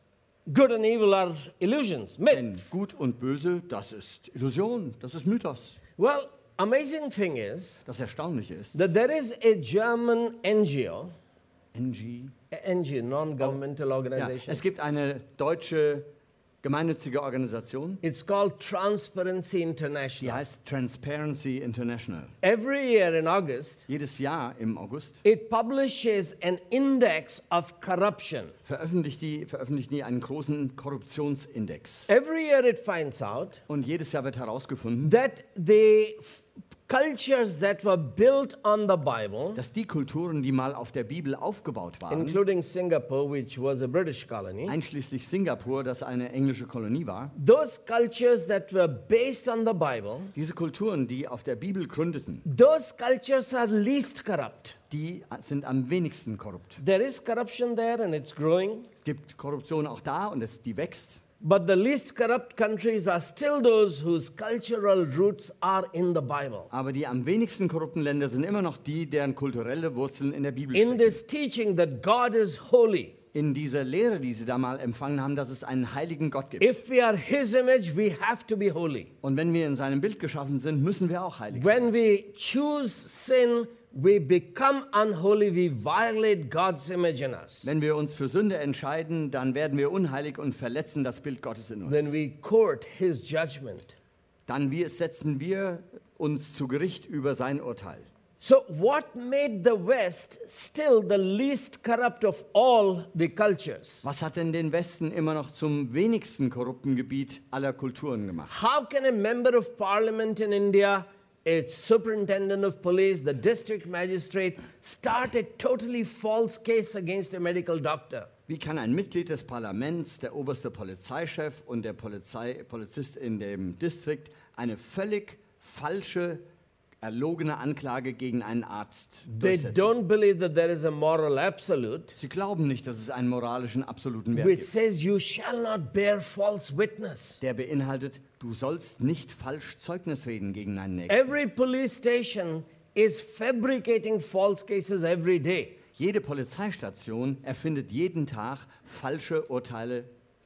good and evil are illusions, Denn myths. Gut und Böse, das ist Illusion, das ist Mythos. Well, amazing thing is Das Erstaunliche ist, that there is a German N G O, N G, N G O, non-governmental ja, organization. es gibt eine deutsche gemeinnützige Organisation, It's called Transparency die International. heißt Transparency International. Every year in August, Jedes Jahr im August it publishes an index of corruption. veröffentlicht die, veröffentlichen die einen großen Korruptionsindex. Every year it finds out Und jedes Jahr wird herausgefunden, that the f- cultures that were built on the Bible, dass die Kulturen, die mal auf der Bibel aufgebaut waren, including Singapore, which was a British colony, einschließlich Singapur, das eine englische Kolonie war, those cultures that were based on the Bible, diese Kulturen, die auf der Bibel gründeten, those cultures are least corrupt. die sind am wenigsten korrupt. There is corruption there and it's growing, Es gibt Korruption auch da und es, die wächst. but the least corrupt countries are still those whose cultural roots are in the Bible. Aber die am wenigsten korrupten Länder sind immer noch die, deren kulturelle Wurzeln in der Bibel In stecken. this teaching that God is holy, In dieser Lehre, die sie da mal empfangen haben, dass es einen heiligen Gott gibt. if we are His image, we have to be holy. Und wenn wir in seinem Bild geschaffen sind, müssen wir auch heilig sein. When we choose sin, we become unholy, we violate God's image in us. Wenn wir uns für Sünde entscheiden, dann werden wir unheilig und verletzen das Bild Gottes in Then uns. we court His judgment. Dann wir, setzen wir uns zu Gericht über sein Urteil. So, what made the West still the least corrupt of all the cultures? Was hat denn den Westen immer noch zum wenigsten korrupten Gebiet aller Kulturen gemacht? How can a member of parliament in India, a superintendent of police, the district magistrate, start a totally false case against a medical doctor? Wie kann ein Mitglied des Parlaments, der oberste Polizeichef und der Polizei, Polizist in dem Distrikt eine völlig falsche, erlogene Anklage gegen einen Arzt They durchsetzen? don't believe that there is a moral absolute, Sie glauben nicht, dass es einen moralischen absoluten Wert which gibt. says you shall not bear false witness. Der beinhaltet, du sollst nicht falsch Zeugnis reden gegen deinen Nächsten. Every police station is fabricating false cases every day. Jede Polizeistation erfindet jeden Tag falsche Urteile.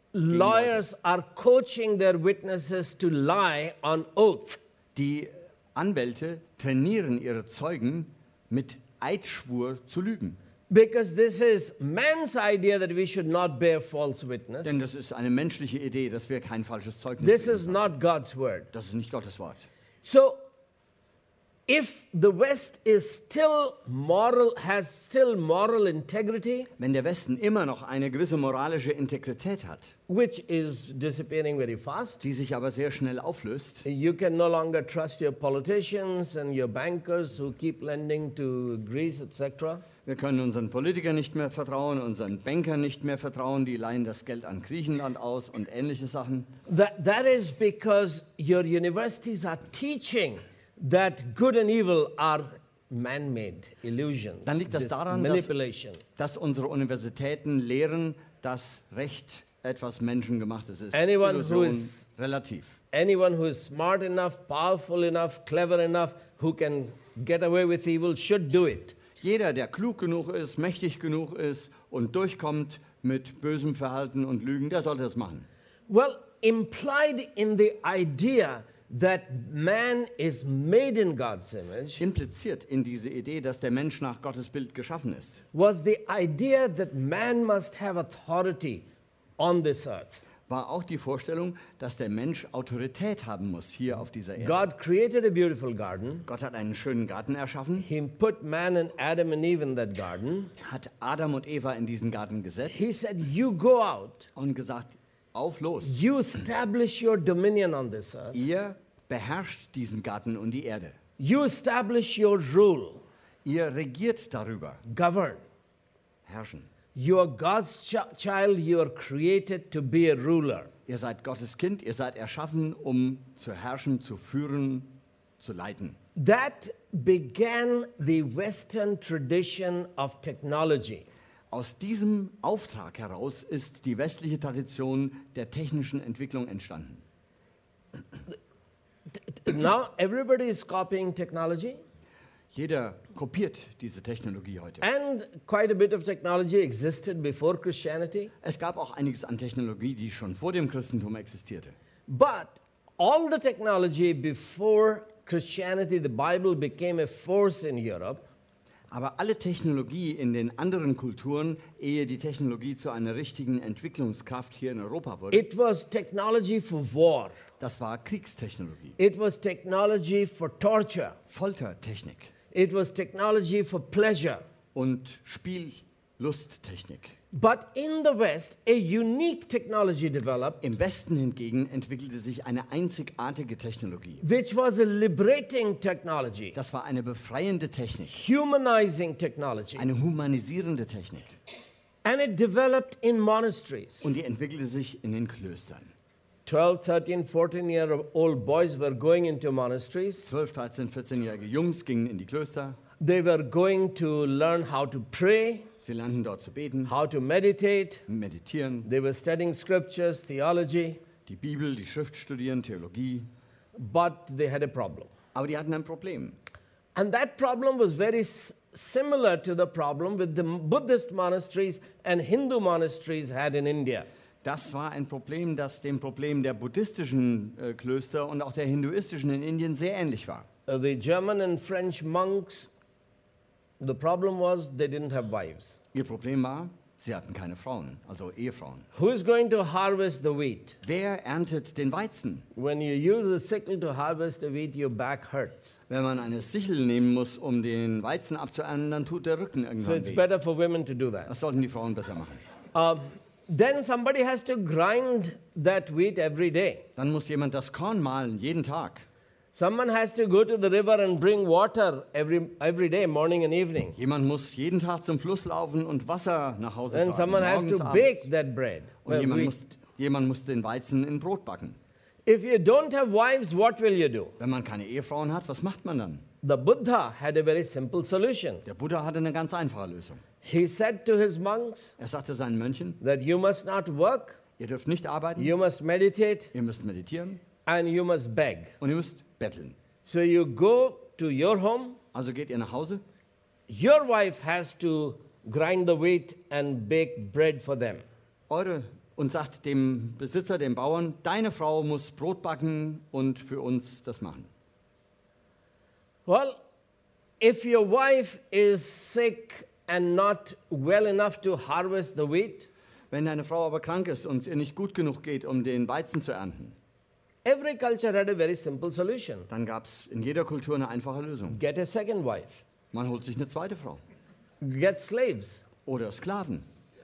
Lawyers are coaching their witnesses to lie on oath. Die Anwälte trainieren ihre Zeugen, mit Eidschwur zu lügen. Because this is man's idea that we should not bear false witness. Denn das ist eine menschliche Idee, dass wir kein falsches Zeugnis This reden is sollen. not God's word. Das ist nicht Gottes Wort. So, if the West is still moral, has still moral integrity, Wenn der Westen immer noch eine gewisse moralische Integrität hat, which is disappearing very fast, die sich aber sehr schnell auflöst, you can no longer trust your politicians and your bankers who keep lending to Greece, et cetera. wir können unseren Politikern nicht mehr vertrauen, unseren Bankern nicht mehr vertrauen, die leihen das Geld an Griechenland aus und ähnliche Sachen. That, that is because your universities are teaching that good and evil are man-made illusions. Dann liegt das this daran, dass- manipulation. Dass unsere Universitäten lehren, dass Recht etwas Menschengemachtes ist. Anyone who Illusion, is- relativ. Anyone who is smart enough, powerful enough, clever enough, who can get away with evil should do it. Jeder, der klug genug ist, mächtig genug ist und durchkommt mit bösem Verhalten und Lügen, der sollte das machen. Well, implied in the idea that man is made in God's image Impliziert in diese Idee, dass der Mensch nach Gottes Bild geschaffen ist, was the idea that man must have authority on this earth. war auch die Vorstellung, dass der Mensch Autorität haben muss hier auf dieser Erde. God created a beautiful garden. Gott hat einen schönen Garten erschaffen, He put man and Adam and Eve in that garden. hat Adam und Eva in diesen Garten gesetzt He said, you go out, und gesagt, auf los, you establish your dominion on this earth. ihr beherrscht diesen Garten und die Erde. You establish your rule, Ihr regiert darüber, govern. herrschen. You are God's ch- child, you are created to be a ruler. Ihr seid Gottes Kind, ihr seid erschaffen, um zu herrschen, zu führen, zu leiten. That began the Western tradition of technology. Aus diesem Auftrag heraus ist die westliche Tradition der technischen Entwicklung entstanden. Now everybody is copying technology. Jeder kopiert diese Technologie heute. And quite a bit of technology existed before Christianity. Es gab auch einiges an Technologie, die schon vor dem Christentum existierte. But all the technology before Christianity, the Bible became a force in Europe. Aber alle Technologie in den anderen Kulturen, ehe die Technologie zu einer richtigen Entwicklungskraft hier in Europa wurde, It was technology for war. das war Kriegstechnologie, It was technology for torture. Foltertechnik It was technology for pleasure. und Spiellusttechnik. But in the West, a unique technology developed, Im Westen hingegen entwickelte sich eine einzigartige Technologie. which was a liberating technology, Das war eine befreiende Technik, humanizing technology. eine humanisierende Technik. And it developed in monasteries. Und die entwickelte sich in den Klöstern. twelve, thirteen, fourteen-year-old boys were going into monasteries. zwölf, dreizehn, vierzehnjährige Jungs gingen in die Klöster. They were going to learn how to pray, Sie lernten dort zu beten, how to meditate. meditieren, They were studying scriptures, theology, die Bibel, die Schrift studieren, Theologie. but they had a problem. Aber die hatten ein Problem. And that problem was very s- similar to the problem with the Buddhist monasteries and Hindu monasteries had in India. Das war ein Problem, das dem Problem der buddhistischen äh, Klöster und auch der hinduistischen in Indien sehr ähnlich war. Uh, the German and French monks, the problem was they didn't have wives. Ihr Problem war, sie hatten keine Frauen, also Ehefrauen. Who is going to harvest the wheat? Wer erntet den Weizen? When you use a sickle to harvest the wheat, your back hurts. Wenn man eine Sichel nehmen muss, um den Weizen abzuernten, dann tut der Rücken So irgendwann it's weh. better for women to do that. Das sollten die Frauen besser machen. Um, then somebody has to grind that wheat every day. Dann muss jemand das Korn mahlen, jeden Tag. Someone has to go to the river and bring water every, every day, morning and evening. Jemand muss jeden Tag zum Fluss laufen und Wasser nach Hause Then tragen, someone has morgens, to abends. bake that bread. Und well, jemand wheat. muss, jemand muss den Weizen in Brot backen. If you don't have wives, what will you do? Wenn man keine Ehefrauen hat, was macht man dann? The Buddha had a very simple solution. Der Buddha hatte eine ganz einfache Lösung. He said to his monks Er sagte seinen Mönchen, that you must not work, ihr dürft nicht arbeiten, you must meditate, ihr müsst meditieren and you must beg. und ihr müsst betteln. So you go to your home, Also geht ihr nach Hause, your wife has to grind the wheat and bake bread for them. eure, und sagt dem Besitzer, dem Bauern, deine Frau muss Brot backen und für uns das machen. Well, if your wife is sick and not well enough to harvest the wheat, Wenn deine Frau aber krank ist und es ihr nicht gut genug geht, um den Weizen zu ernten, every culture had a very simple solution. dann gab es in jeder Kultur eine einfache Lösung. Get a second wife, Man holt sich eine zweite Frau get slaves. oder Sklaven.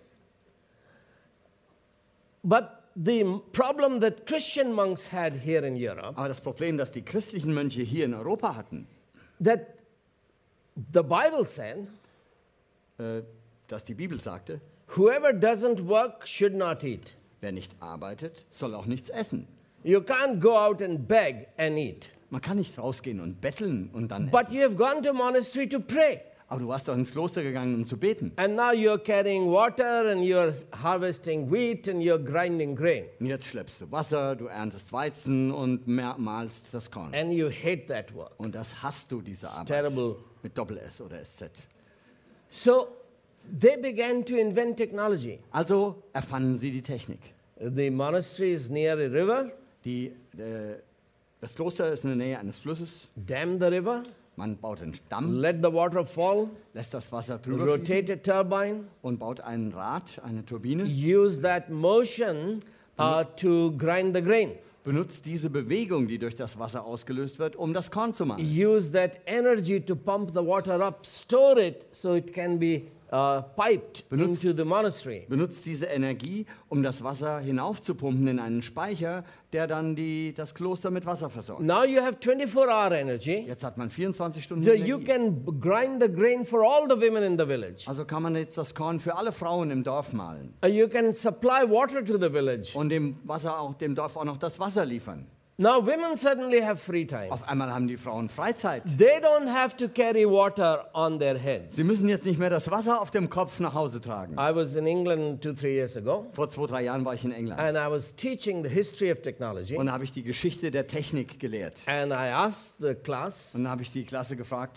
But the problem that Christian monks had here in Europe, Aber das Problem, das die christlichen Mönche hier in Europa hatten, that the Bible said, äh, dass die Bibel sagte, whoever doesn't work should not eat. wer nicht arbeitet, soll auch nichts essen. You can't go out and beg and eat. Man kann nicht rausgehen und betteln und dann But essen. you have gone to monastery to pray. Aber du warst doch ins Kloster gegangen, um zu beten. And now you're carrying water and you're harvesting wheat and you're grinding grain. Und jetzt schleppst du Wasser, du erntest Weizen und mehr- mahlst das Korn. And you hate that work. Und das hasst du, diese Arbeit. Terrible. Mit Doppel-S oder S Z. So they began to invent technology. Also erfanden sie die Technik. The monastery is near a river, Die, äh, das Kloster ist in der Nähe eines Flusses. dam the river, Man baut einen Damm, let the water fall, lässt das Wasser drüber fließen rotate a turbine, und baut ein Rad, eine Turbine. use that motion uh, to grind the grain. Benutzt diese Bewegung, die durch das Wasser ausgelöst wird, um das Korn zu machen. Use that energy to pump the water up, store it so it can be uh, piped Benutzt- into the monastery. Benutzt diese Energie, um das Wasser hinaufzupumpen in einen Speicher, der dann die, das Kloster mit Wasser versorgt. Now you have twenty-four hour energy, Jetzt hat man vierundzwanzig Stunden so you Energie. can b- grind the grain for all the women in the village. Also kann man jetzt das Korn für alle Frauen im Dorf mahlen Uh, you can supply water to the village. und dem, Wasser auch, dem Dorf auch noch das Wasser liefern. Now women suddenly have free time. Auf einmal haben die Frauen Freizeit. They don't have to carry water on their heads. Sie müssen jetzt nicht mehr das Wasser auf dem Kopf nach Hause tragen. I was in England two, three years ago, Vor zwei, drei Jahren war ich in England and I was teaching the history of technology. und da habe ich die Geschichte der Technik gelehrt. And I asked the class, Und dann habe ich die Klasse gefragt,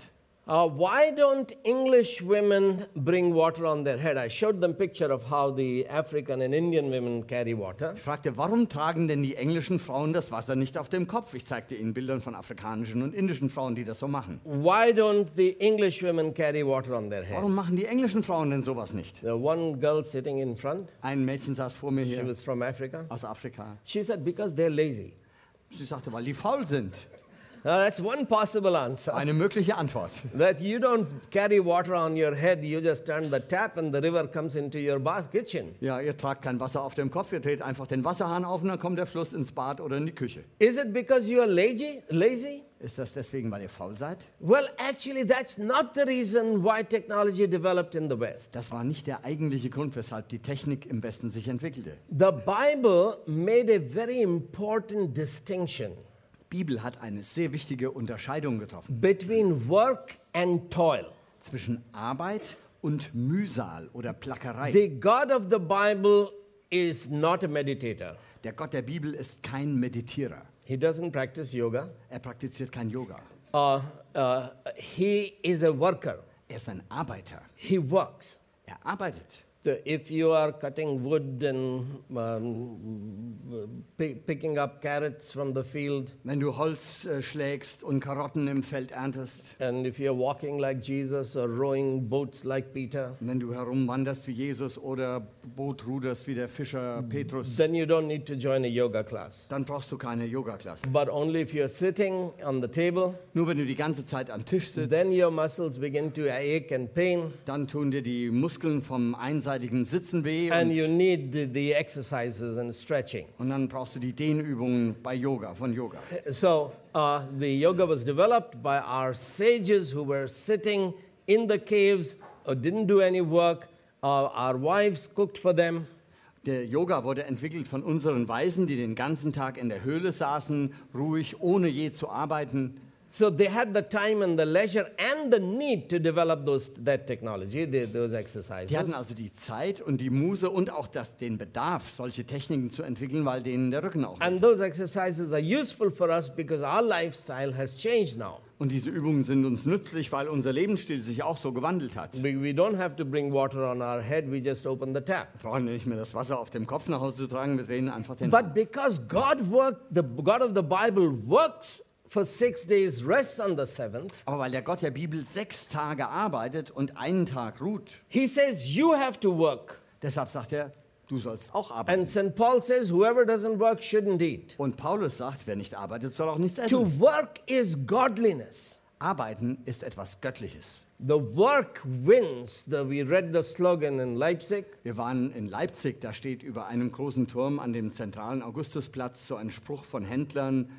Uh, why don't English women bring water on their head? I showed them picture of how the African and Indian women carry water. Ich fragte, warum tragen denn die englischen Frauen das Wasser nicht auf dem Kopf? Ich zeigte ihnen Bildern von afrikanischen und indischen Frauen, die das so machen. Why don't the English women carry water on their head? Warum machen die englischen Frauen denn sowas nicht? The one girl sitting in front, Ein Mädchen saß vor mir she hier was from Africa. aus Afrika. She said, because they're lazy. Sie sagte, weil die faul sind. Now, that's one possible answer. Eine mögliche Antwort. That you don't carry water on your head, you just turn the tap and the river comes into your bath kitchen. Ja, ihr tragt kein Wasser auf dem Kopf, ihr dreht einfach den Wasserhahn auf und dann kommt der Fluss ins Bad oder in die Küche. Is it because you are lazy? Lazy? Ist das deswegen, weil ihr faul seid? Well, actually, that's not the reason why technology developed in the West. Das war nicht der eigentliche Grund, weshalb die Technik im Westen sich entwickelte. The Bible made a very important distinction Die Bibel hat eine sehr wichtige Unterscheidung getroffen between work and toil. zwischen Arbeit und Mühsal oder Plackerei. The God of the Bible is not a meditator. Der Gott der Bibel ist kein Meditierer. He doesn't practice yoga. Er praktiziert kein Yoga. Uh, uh, he is a worker. Er ist ein Arbeiter. He works. Er arbeitet. So if you are cutting wood and um, pi- picking up carrots from the field, Wenn du Holz äh, schlägst und Karotten im Feld erntest, and if you're walking like Jesus or rowing boats like Peter, wenn du herumwanderst wie Jesus oder Boot ruderst wie der Fischer Petrus, then you don't need to join a yoga class. dann brauchst du keine Yoga-Klasse. But only if you're sitting on the table, Nur wenn du die ganze Zeit am Tisch then sitzt, your muscles begin to ache and pain, dann tun dir die Muskeln vom einseitigen Sitzen weh and you und, need the, the exercises and stretching. und dann brauchst du die Dehnübungen bei Yoga, von Yoga. So uh, the yoga was developed by our sages who were sitting in the caves, or didn't do any work. Uh, our wives cooked for them. Der Yoga wurde entwickelt von unseren Weisen, die den ganzen Tag in der Höhle saßen, ruhig, ohne je zu arbeiten. So they had the time and the leisure and the need to develop those, that technology, the, those exercises. Die hatten also die Zeit und die Muße und auch das, den Bedarf, solche Techniken zu entwickeln, weil denen der Rücken auch And weht. those exercises are useful for us because our lifestyle has changed now. Und diese Übungen sind uns nützlich, weil unser Lebensstil sich auch so gewandelt hat. We, we don't have to bring water on our head, we just open the tap. Wir brauchen nicht mehr das Wasser auf dem Kopf nach Hause zu tragen, wir drehen einfach den But Hahn. because God worked, the God of the Bible works for six days, rests on the seventh, Aber weil der Gott der Bibel sechs Tage arbeitet und einen Tag ruht, he says you have to work. deshalb sagt er, du sollst auch arbeiten. And Saint Paul says whoever doesn't work shouldn't eat. Und Paulus sagt, wer nicht arbeitet, soll auch nichts To essen. work is godliness. Arbeiten ist etwas Göttliches. The work wins. The, we read the slogan in Leipzig. Wir waren in Leipzig, da steht über einem großen Turm an dem zentralen Augustusplatz so ein Spruch von Händlern,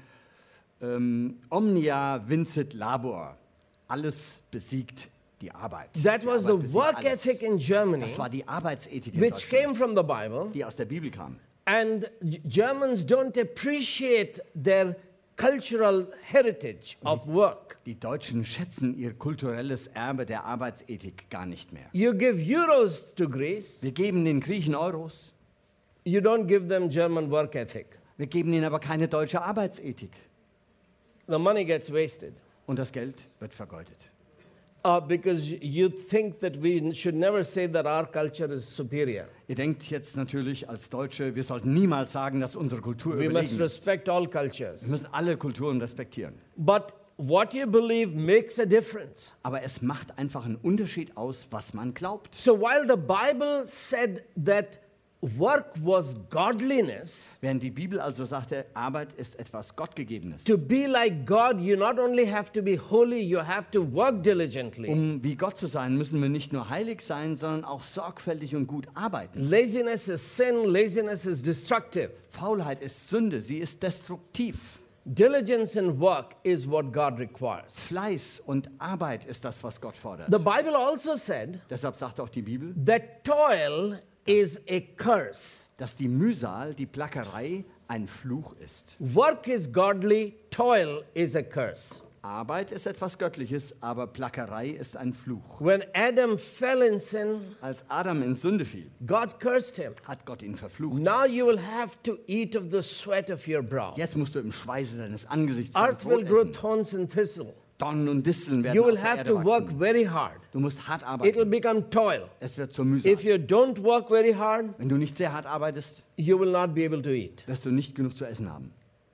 ähm, Omnia vincit labor, alles besiegt die Arbeit. That Die was the Arbeit besiegt work alles. ethic in Germany, Das war die Arbeitsethik in which Deutschland, came from the Bible. die aus der Bibel kam. And G- Germans don't appreciate their cultural heritage of work. Die Deutschen schätzen ihr kulturelles Erbe der Arbeitsethik gar nicht mehr. You give euros to Greece, Wir geben den Griechen Euros, you don't give them German work ethic. wir geben ihnen aber keine deutsche Arbeitsethik. The money gets wasted. Und das Geld wird vergeudet. Uh, because you think that we should never say that our culture is superior. Ihr denkt jetzt natürlich als Deutsche, wir sollten niemals sagen, dass unsere Kultur We must überlegen ist. respect all Wir cultures. müssen alle Kulturen respektieren. But what you believe makes a difference. Aber es macht einfach einen Unterschied aus, was man glaubt. So while the Bible said that work was godliness, Während die Bibel also sagte, Arbeit ist etwas Gottgegebenes. to be like God, you not only have to be holy, you have to work diligently. Um wie Gott zu sein, müssen wir nicht nur heilig sein, sondern auch sorgfältig und gut arbeiten. Laziness is sin, laziness is destructive. Faulheit ist Sünde, sie ist destruktiv. Diligence in work is what God requires. Fleiß und Arbeit ist das, was Gott fordert. The Bible also said Deshalb sagt auch die Bibel, that toil is a curse. dass die Mühsal, die Plackerei ein Fluch ist. Work is godly, toil is a curse. Arbeit ist etwas Göttliches, aber Plackerei ist ein Fluch. When Adam fell in sin, Als Adam in Sünde fiel, God cursed him. hat Gott ihn verflucht. Now you will have to eat of the sweat of your brow. Jetzt musst du im Schweiße deines Angesichts dein Earth will Brot grow essen. thorns and thistle. Dornen und Disteln werden You will aus der have Erde to work wachsen. very hard. Du musst hart It'll arbeiten. become toil. Es wird zur Mühsal. If you don't work very hard, Wenn du nicht sehr hart arbeitest, you will not be able to eat. wirst du nicht genug zu essen haben.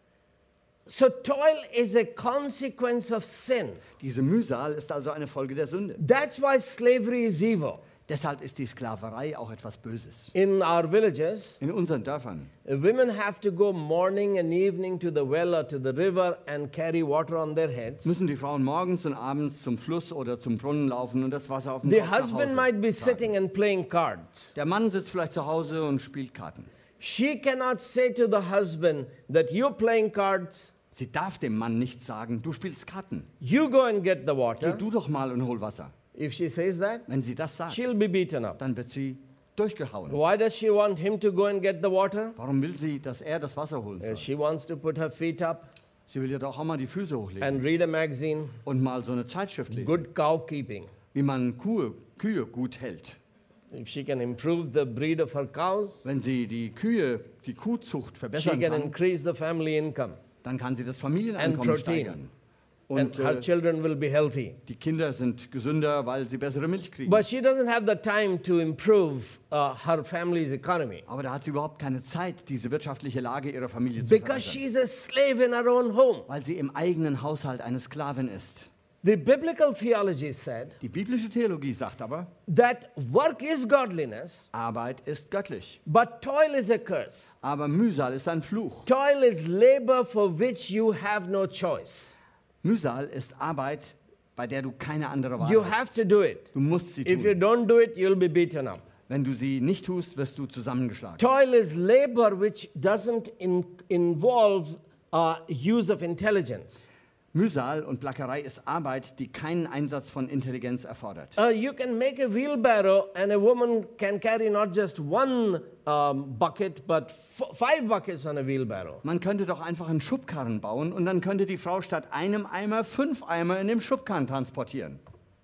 So toil is a consequence of sin. Diese Mühsal ist also eine Folge der Sünde. That's why slavery is evil. Deshalb ist die Sklaverei auch etwas Böses. In our villages, In unseren Dörfern women have to go morning and evening to the well or to the river and carry water on their heads. müssen die Frauen morgens und abends zum Fluss oder zum Brunnen laufen und das Wasser auf dem The Kopf nach husband Hause might be tragen. sitting and playing cards. Der Mann sitzt vielleicht zu Hause und spielt Karten. She cannot say to the husband that you're playing cards, Sie darf dem Mann nicht sagen, du spielst Karten. you go and get the Geh water. du doch mal und hol Wasser. If she says that, Wenn sie das sagt, she'll be beaten up. dann wird sie durchgehauen. Why does she want him to go and get the water? Warum will sie, dass er das Wasser holen Uh, soll? She wants to put her feet up Sie will ja doch auch mal die Füße hochlegen and read a magazine, und mal so eine Zeitschrift lesen, good cow keeping. wie man Kuh, Kühe gut hält. If she can improve the breed of her cows, Wenn sie die Kühe, die Kuhzucht she verbessern can kann, increase the family income dann kann sie das Familieneinkommen And protein. steigern. and Und her äh, children will be healthy. die Kinder sind gesünder, weil sie bessere Milch kriegen. But she doesn't have the time to improve uh, her family's economy Aber da hat sie überhaupt keine Zeit, diese wirtschaftliche Lage ihrer Familie zu because verbessern, she's a slave in her own home. weil sie im eigenen Haushalt eine Sklavin ist. The biblical theology said Die biblische Theologie sagt aber, that work is godliness, Arbeit ist göttlich, but toil is a curse. aber Mühsal ist ein Fluch. Toil is labor for which you have no choice. Mühsal ist Arbeit, bei der du keine andere Wahl You have hast. to do it. Du musst sie If you tun. don't do it, you'll be beaten up. Wenn du sie nicht tust, wirst du zusammengeschlagen. Toil is labor which doesn't in, involve uh, use of intelligence. Mühsal und Plackerei ist Arbeit, die keinen Einsatz von Intelligenz erfordert. Uh, you can make a wheelbarrow and a woman can carry not just one um, bucket but f- five buckets on a wheelbarrow. Man könnte doch einfach einen Schubkarren bauen und dann könnte die Frau statt einem Eimer fünf Eimer in dem Schubkarren transportieren.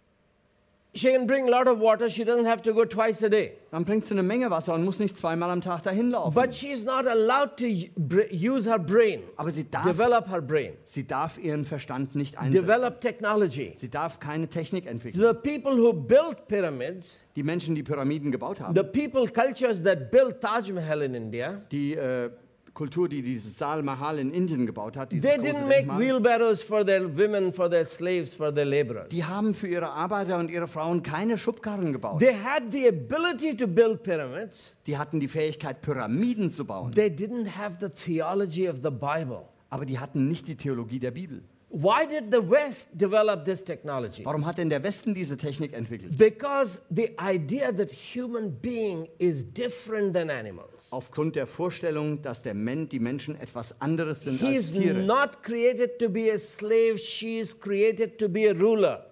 She can bring a lot of water. She doesn't have to go twice a day. Dann bringt sie eine Menge Wasser und muss nicht zweimal am Tag dahin laufen. But she's not allowed to u- br- use her brain, Aber sie darf, develop her brain, sie darf ihren Verstand nicht einsetzen. develop technology. Sie darf keine Technik entwickeln. The people who built pyramids, Die Menschen, die Pyramiden gebaut haben, the people, cultures that built Taj Mahal in India, die äh, Kultur, die dieses Saal Mahal in Indien gebaut hat, dieses they große didn't make Denkmal, wheelbarrows for their women, for their slaves, for their laborers. die haben für ihre Arbeiter und ihre Frauen keine Schubkarren gebaut. They had the ability to build pyramids. Die hatten die Fähigkeit, Pyramiden zu bauen. They didn't have the theology of the Bible. Aber die hatten nicht die Theologie der Bibel. Why did the West develop this technology? Warum hat denn der Westen diese Technik entwickelt? Because the idea that human being is different than animals. Aufgrund der Vorstellung, dass der Men die Menschen etwas anderes sind He als is Tiere. not created to be a slave, she is created to be a ruler.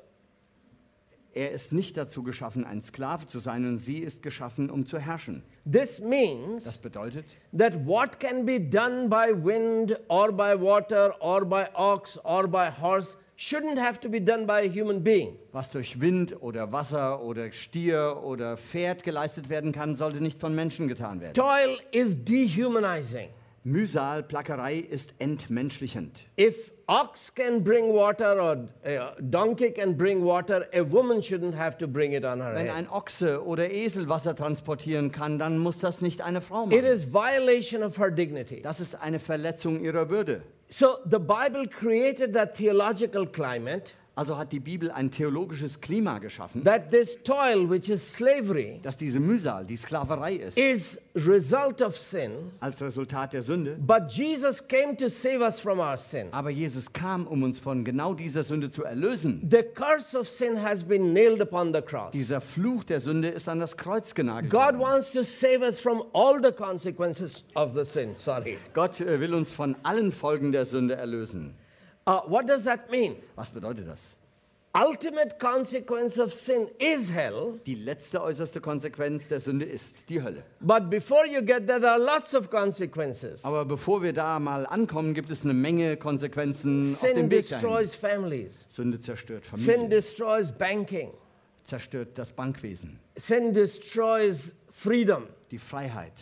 Er ist nicht dazu geschaffen, ein Sklave zu sein, und sie ist geschaffen, um zu herrschen. This Das means bedeutet, that what can be done by wind or by water or by ox or by horse shouldn't have to be done by a human being. was durch Wind oder Wasser oder Stier oder Pferd geleistet werden kann, sollte nicht von Menschen getan werden. Toil is dehumanizing. Mühsal, Plackerei ist entmenschlichend. If ox can bring water or a donkey can bring water, a woman shouldn't have to bring it on her Wenn head. ein Ochse oder Esel Wasser transportieren kann, dann muss das nicht eine Frau It machen. is violation of her dignity. Das ist eine Verletzung ihrer Würde. So the Bible created that theological climate Also hat die Bibel ein theologisches Klima geschaffen, that this toil, which is slavery, dass diese Mühsal, die Sklaverei ist, is result of sin. als Resultat der Sünde. But Jesus came to save us from our sin. Aber Jesus kam, um uns von genau dieser Sünde zu erlösen. The curse of sin has been nailed upon the cross. Dieser Fluch der Sünde ist an das Kreuz genagelt God worden. wants to save us from all the consequences of the sin. Sorry. Gott äh, will uns von allen Folgen der Sünde erlösen. Uh, what does that mean? Was bedeutet das? Ultimate consequence of sin is hell. Die letzte äußerste Konsequenz der Sünde ist die Hölle. But before you get there, there are lots of consequences. Aber bevor wir da mal ankommen, gibt es eine Menge Konsequenzen auf Sin dem Weg dahin. destroys families. Sünde zerstört Sin Familien, destroys banking. zerstört das Bankwesen, Sin destroys freedom. die Freiheit.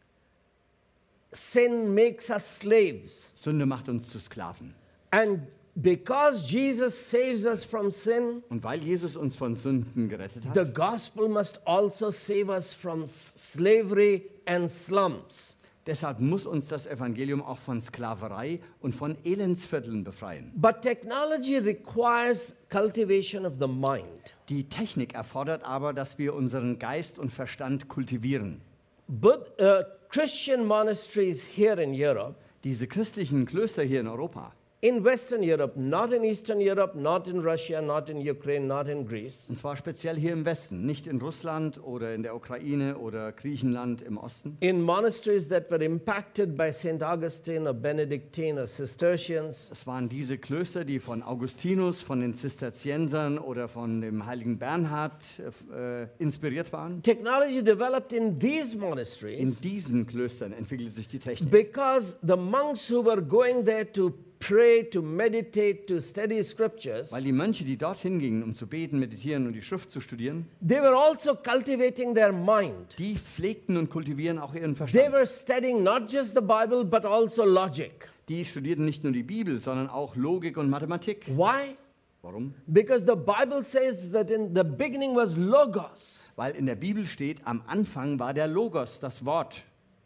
Sin makes us slaves. Sünde macht uns zu Sklaven. And because Jesus saves us from sin, Und weil Jesus uns von Sünden gerettet the hat, gospel must also save us from s- slavery and slums. deshalb muss uns das Evangelium auch von Sklaverei und von Elendsvierteln befreien. But technology requires cultivation of the mind. Die Technik erfordert aber, dass wir unseren Geist und Verstand kultivieren. But uh, Christian monasteries here in Europe, Diese christlichen Klöster hier in Europa, in Western Europe, not in Eastern Europe, not in Russia, not in Ukraine, not in Greece, und zwar speziell hier im Westen, nicht in Russland oder in der Ukraine oder Griechenland im Osten, in monasteries that were impacted by Saint Augustine or Benedictine or Cistercians, es waren diese Klöster, die von Augustinus, von den Zisterziensern oder von dem heiligen Bernhard äh, inspiriert waren. technology developed in these In monasteries diesen Klöstern entwickelte sich die Technik. because the monks who were going there to pray, to meditate, to study scriptures, Weil die Mönche, die dorthin gingen, um zu beten, meditieren und die Schrift zu studieren, they were also cultivating their mind. die pflegten und kultivieren auch ihren They Verstand. were studying not just the Bible, but also logic. Die studierten nicht nur die Bibel, sondern auch Logik und Mathematik. Why? Warum? Because the Bible says that in the beginning was Logos. Weil in der Bibel steht, am Anfang war der Logos, das Wort.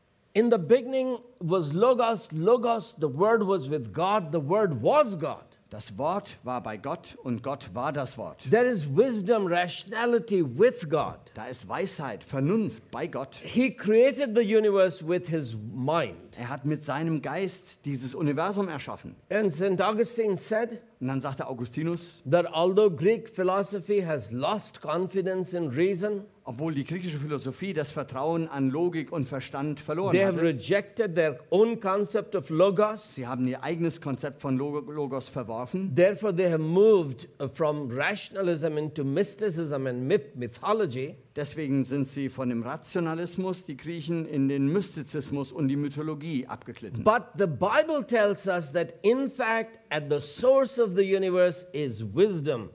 In the beginning was Logos, Logos, the Word was with God, the Word was God. Das Wort war bei Gott und Gott war das Wort. There is wisdom, rationality with God. Da ist Weisheit, Vernunft bei Gott. He created the universe with his mind. Er hat mit seinem Geist dieses Universum erschaffen. And Saint Augustine said Und dann sagte Augustinus, that although Greek philosophy has lost confidence in reason, obwohl die griechische Philosophie das Vertrauen an Logik und Verstand verloren they have hatte, rejected their own concept of Logos. sie haben ihr eigenes Konzept von Log- Logos verworfen. Therefore, they have moved uh, from rationalism into mysticism and myth- mythology. Deswegen sind sie von dem Rationalismus, die Griechen, in den Mystizismus und die Mythologie abgeglitten. But the Bible tells us that, in fact, at the source of the universe is wisdom,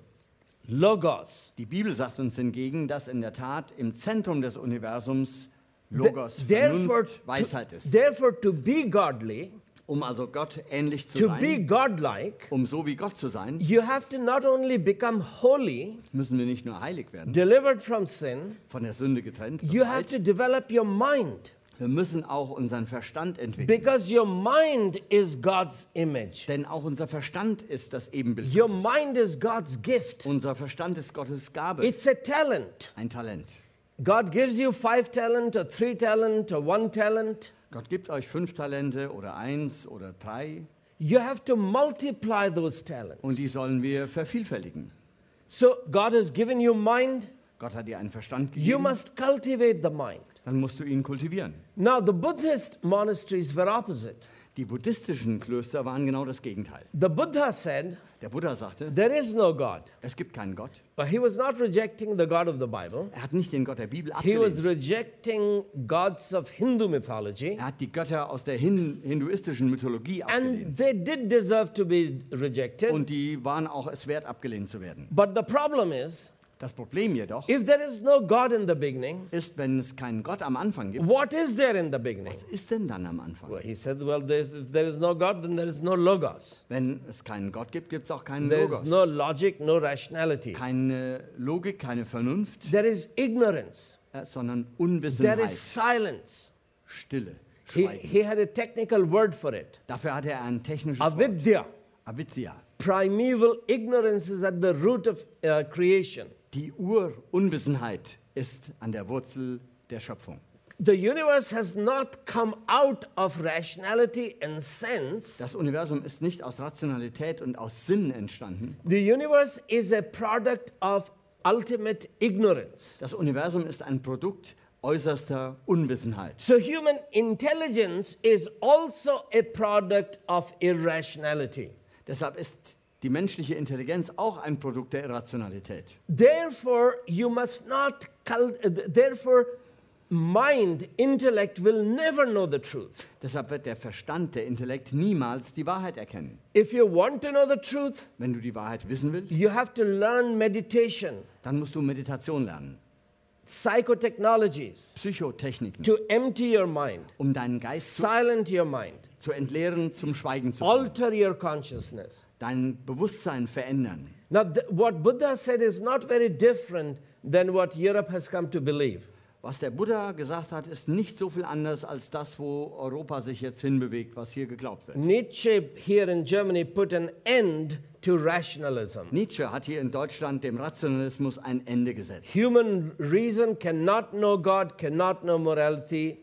Logos. Die Bibel sagt uns hingegen, dass in der Tat im Zentrum des Universums Logos, Th- therefore, Vernunft, Weisheit to, ist. therefore, to be godly, Um also Gott ähnlich zu to be sein, godlike, um so wie Gott zu sein, you have to not only become holy, müssen wir nicht nur heilig werden, delivered from sin, von der Sünde getrennt, you have befreit. to develop your mind. Wir müssen auch unseren Verstand entwickeln. Because your mind is God's image. Denn auch unser Verstand ist das Ebenbild Your Gottes. mind is God's gift. Unser Verstand ist Gottes Gabe, It's a talent. ein Talent. God gives you five talent or three talent or one talent. Gott gibt euch fünf Talente oder eins oder drei You have to multiply those talents. und die sollen wir vervielfältigen. So God has given you mind. Gott hat dir einen Verstand You gegeben, must cultivate the mind. dann musst du ihn kultivieren. Now the Buddhist monasteries were opposite. Die buddhistischen Klöster waren genau das Gegenteil. The Buddha said, Der Buddha sagte, there is no God. es gibt keinen Gott. But he was not rejecting the God of the Bible. Er hat nicht den Gott der Bibel He was abgelehnt. rejecting gods of Hindu mythology. Er hat die Götter aus der hin hinduistischen Mythologie And abgelehnt. they did deserve to be rejected. Und die waren auch es wert, abgelehnt zu werden. But the problem is, Das Problem jedoch if there is no God in the beginning, ist, wenn es keinen Gott am Anfang gibt, what is there in the beginning? was ist denn dann am Anfang? Well, he said, well, there, if there is no God, then there is no logos. Wenn es keinen Gott gibt, gibt es auch keinen There is Logos. no logic, no rationality. Keine Logik, keine Vernunft, There is ignorance. äh, sondern There Unwissenheit, is silence. Stille, He, Schweigen. he had a technical word for it. Dafür hat er ein technisches Wort. Avidya. Avidya. Primeval ignorance is at the root of uh, creation. Die Urunwissenheit ist an der Wurzel der Schöpfung. The universe has not come out of rationality and sense. Das Universum ist nicht aus Rationalität und aus Sinn entstanden. The universe is a product of ultimate ignorance. Das Universum ist ein Produkt äußerster Unwissenheit. So human intelligence is also a product of irrationality. Deshalb ist die menschliche Intelligenz auch ein Produkt der Irrationalität. Therefore, you must not, cul- uh, therefore, mind, intellect will never know the truth. Deshalb wird der Verstand, der Intellekt niemals die Wahrheit erkennen. If you want to know the truth, Wenn du die Wahrheit wissen willst, you have to learn meditation. dann musst du Meditation lernen. psychotechnologies Psychotechniken, to empty your mind, um deinen Geist zu, silent your mind, zu entleeren, zum Schweigen zu bringen, alter your consciousness. dein Bewusstsein verändern. Now, th- what Buddha said is not very different than what Europe has come to believe. Was der Buddha gesagt hat, ist nicht so viel anders als das, wo Europa sich jetzt hinbewegt, was hier geglaubt wird. Nietzsche here in Germany put an end to rationalism. Nietzsche hat hier in Deutschland dem Rationalismus ein Ende gesetzt. Human reason cannot know God, cannot know morality.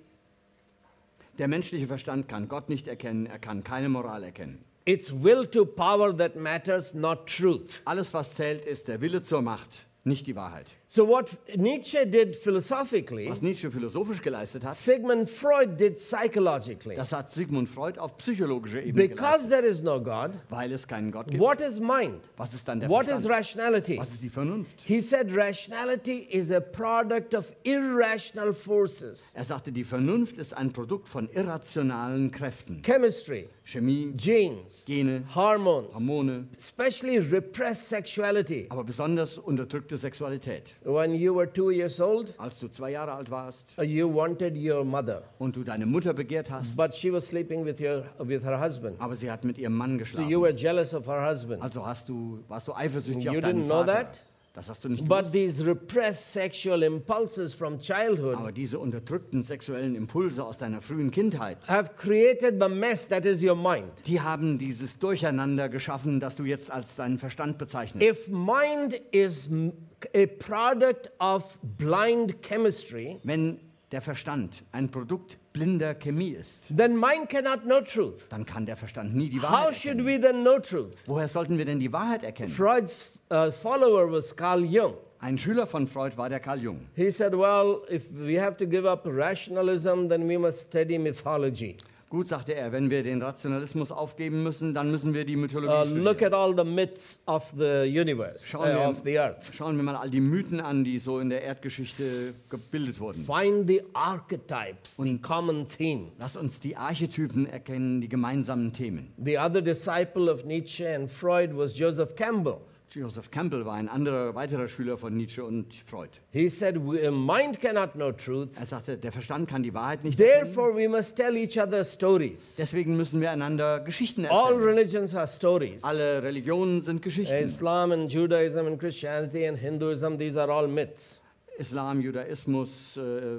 Der menschliche Verstand kann Gott nicht erkennen, er kann keine Moral erkennen. It's will to power that matters, not truth. Alles, was zählt, ist der Wille zur Macht, nicht die Wahrheit. So what Nietzsche did philosophically, Was Nietzsche philosophisch geleistet hat, Sigmund Freud did psychologically. das hat Sigmund Freud auf psychologischer Ebene Because geleistet. there is no God, Weil es keinen Gott gibt. what is mind? Was ist dann der What is Verstand? rationality? Was ist die Vernunft? He said rationality is a product of irrational forces. Er sagte, die Vernunft ist ein Produkt von irrationalen Kräften. Chemistry, Chemie, genes, Gene, hormones, Hormone, especially repressed sexuality. aber besonders unterdrückte Sexualität. When you were two years old, Als du zwei Jahre alt warst uh, you wanted your mother, und du deine Mutter begehrt hast, but she was sleeping with your with her husband. aber sie hat mit ihrem Mann So you geschlafen. were jealous of her husband. Also hast du, warst du eifersüchtig You auf deinen didn't know Vater. that? Das hast du nicht But gewusst. these repressed sexual impulses from childhood Aber diese unterdrückten sexuellen Impulse aus deiner frühen Kindheit, have created the mess that is your mind. die haben dieses Durcheinander geschaffen, das du jetzt als deinen Verstand bezeichnest. If mind is m- a product of blind chemistry, Wenn der Verstand ein Produkt blinder Chemie ist, then mind cannot know truth. dann kann der Verstand nie die How Wahrheit should erkennen. we then know truth? Woher sollten wir denn die Wahrheit erkennen? Freud's uh, follower was Carl Jung. Ein Schüler von Freud war der Carl Jung. He said, well, if we have to give up rationalism, then we must study mythology. Gut, sagte er, wenn wir den Rationalismus aufgeben müssen, dann müssen wir die Mythologie Uh, studieren. look at all the myths of the universe, Schauen uh, wir, of the earth. schauen wir mal all die Mythen an, die so in der Erdgeschichte gebildet wurden. Find the archetypes, the common themes. Lass uns die Archetypen erkennen, die gemeinsamen Themen. The other disciple of Nietzsche and Freud was Joseph Campbell. Joseph Campbell war ein anderer, weiterer Schüler von Nietzsche und Freud. He said, "We- a mind cannot know truth, Er sagte, der Verstand kann die Wahrheit nicht erkennen. therefore we must tell each other stories. Deswegen müssen wir einander Geschichten All erzählen. religions are stories. Alle Religionen sind Geschichten. Islam and Judaism and Christianity and Hinduism, these are all myths. Islam, Judaismus, äh,